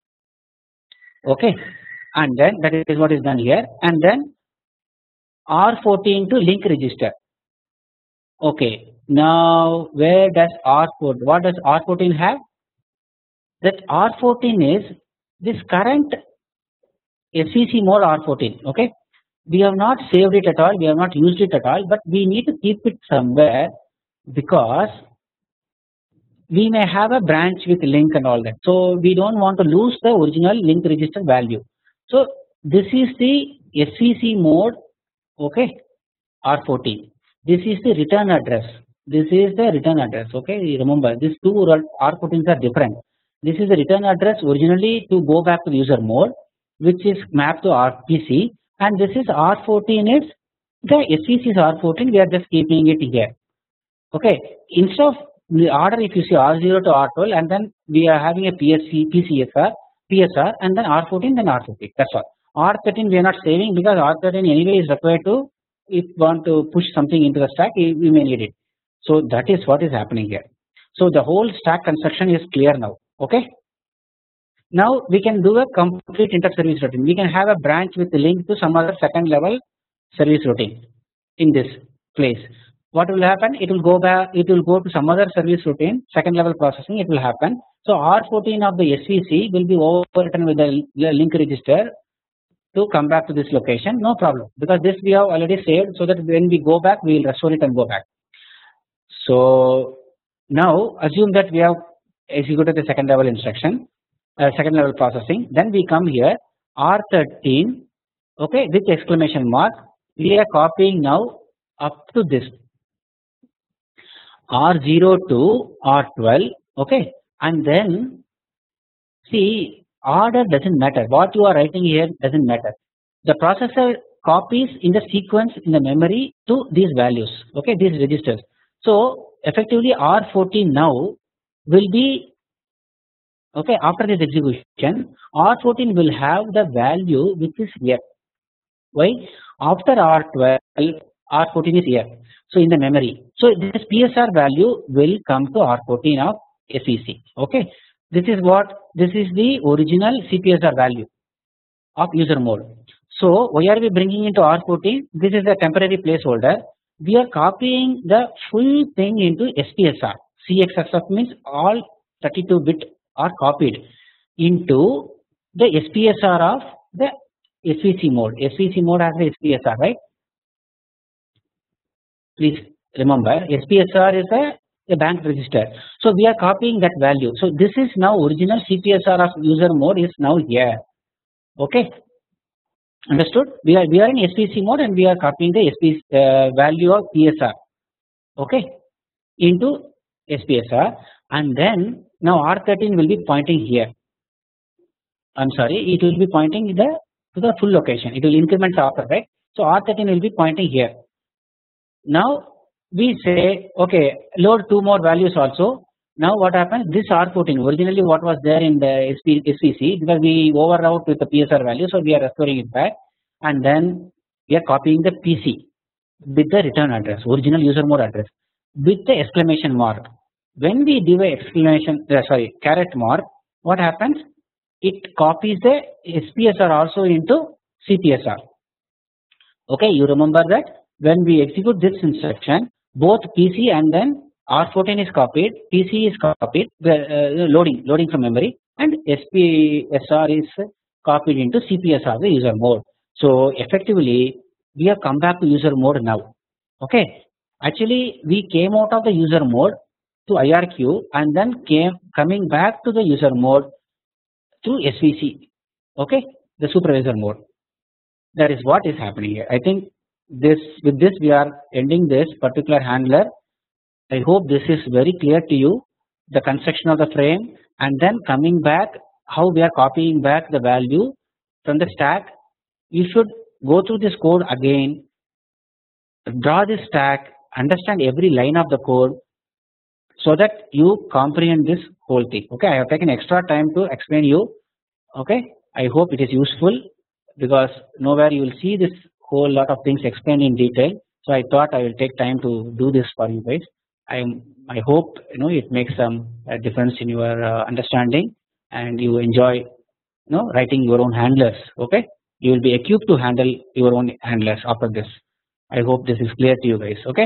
Okay, and then that is what is done here, and then R14 to link register. Okay. Now, where does R14? What does R14 have? That R14 is this current SEC mode R14. Okay, we have not saved it at all. We have not used it at all. But we need to keep it somewhere because we may have a branch with link and all that. So we don't want to lose the original link register value. So this is the SEC mode. Okay, R14. This is the return address. This is the return address. Okay, remember these two R14s are different. This is the return address originally to go back to the user mode, which is mapped to RPC, and this is R14 is the SEC is R14. We are just keeping it here. Okay, instead of the order, if you see R0 to R12, and then we are having a PSR, and then R14, then R15. That's all. R13 we are not saving because R13 anyway is required to, if we want to push something into the stack, we may need it. So that is what is happening here. So the whole stack construction is clear now. Okay. Now we can do a complete inter-service routing. We can have a branch with a link to some other second level service routing in this place. What will happen? It will go back. It will go to some other service routine, second level processing. It will happen. So R14 of the SVC will be overwritten with the link register to come back to this location. No problem, because this we have already saved, so that when we go back, we will restore it and go back. So now assume that we have executed the second level instruction, second level processing. Then we come here R13, okay, with exclamation mark. We are copying now up to this R0 to R12, okay, and then see, order doesn't matter. What you are writing here doesn't matter. the processor copies in the sequence in the memory to these values, okay, these registers. So effectively R14 now will be, okay, after this execution R14 will have the value which is here. Why? After R12 R14 is here, so in the memory, so this PSR value will come to R14 of SEC. Okay, this is the original CPSR value of user mode. So why are we bringing into R14? This is a temporary placeholder. We are copying the full thing into SPSR. CXSF means all 32-bit are copied into the SPSR of the SVC mode. SVC mode has the SPSR, right? Please remember, SPSR is a bank register. So we are copying that value. So this is now original CPSR of user mode is now here. Okay, understood? We are in SPC mode and we are copying the value of PSR, okay, into SPSR, and then now R13 will be pointing here. I'm sorry, it will be pointing to the full location. It will increment after, right? So R13 will be pointing here. Now we say, okay, load 2 more values also. Now what happens? This R14 originally what was there in the SPC, because we overwrote with the PSR value, so we are restoring it back, and then we are copying the PC with the return address, original user mode address, with the exclamation mark. When we do a caret mark, what happens? It copies the SPSR also into CPSR. Okay, you remember that when we execute this instruction, both PC and then R14 is copied, PC is copied, loading from memory, and SPSR is copied into CPSR, the user mode. So effectively, we have come back to user mode now. Okay, actually we came out of the user mode to IRQ and then coming back to the user mode to SVC. Okay, the supervisor mode. That is what is happening here. I think with this we are ending this particular handler. I hope this is very clear to you, the construction of the frame, and then coming back how we are copying back the value from the stack. You should go through this code again, draw this stack, understand every line of the code, so that you comprehend this whole thing. Okay, I have taken extra time to explain you. Okay, I hope it is useful, because nowhere you will see this whole lot of things explained in detail. So I thought I will take time to do this for you guys. I hope it makes some difference in your understanding, and you enjoy writing your own handlers. Okay, you will be equipped to handle your own handlers after this. I hope this is clear to you guys. Okay,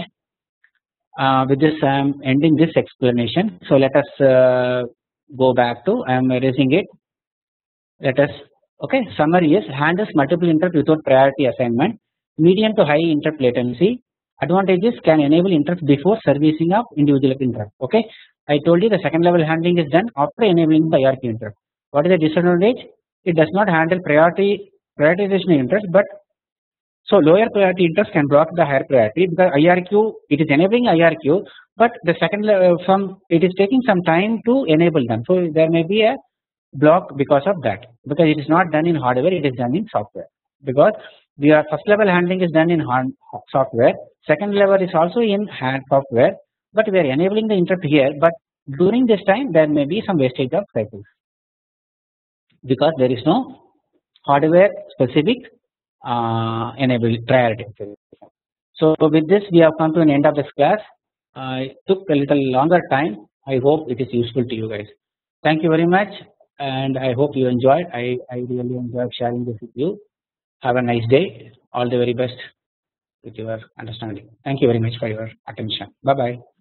with this I am ending this explanation. So let us go back to, I am erasing it. Let us, okay, summary is handles multiple interrupt without priority assignment, medium to high interrupt latency. Advantages: can enable interrupt before servicing of individual interrupt. Okay, I told you the second level handling is done after enabling the IRQ interrupt. What is the disadvantage? It does not handle prioritization interrupts, but so lower priority interrupts can block the higher priority, because IRQ, it is enabling IRQ, but the second level it is taking some time to enable them. So there may be a block because of that, because it is not done in hardware, it is done in software. Because first level handling is done in software, second level is also in software, but we are enabling the interrupt here, but during this time there may be some wastage of cycles, because there is no hardware specific enable priority. So with this we have come to an end of this class. It took a little longer time. I hope it is useful to you guys. Thank you very much, and I hope you enjoyed. I really enjoyed sharing this with you. Have a nice day. All the very best with your understanding. Thank you very much for your attention. Bye bye.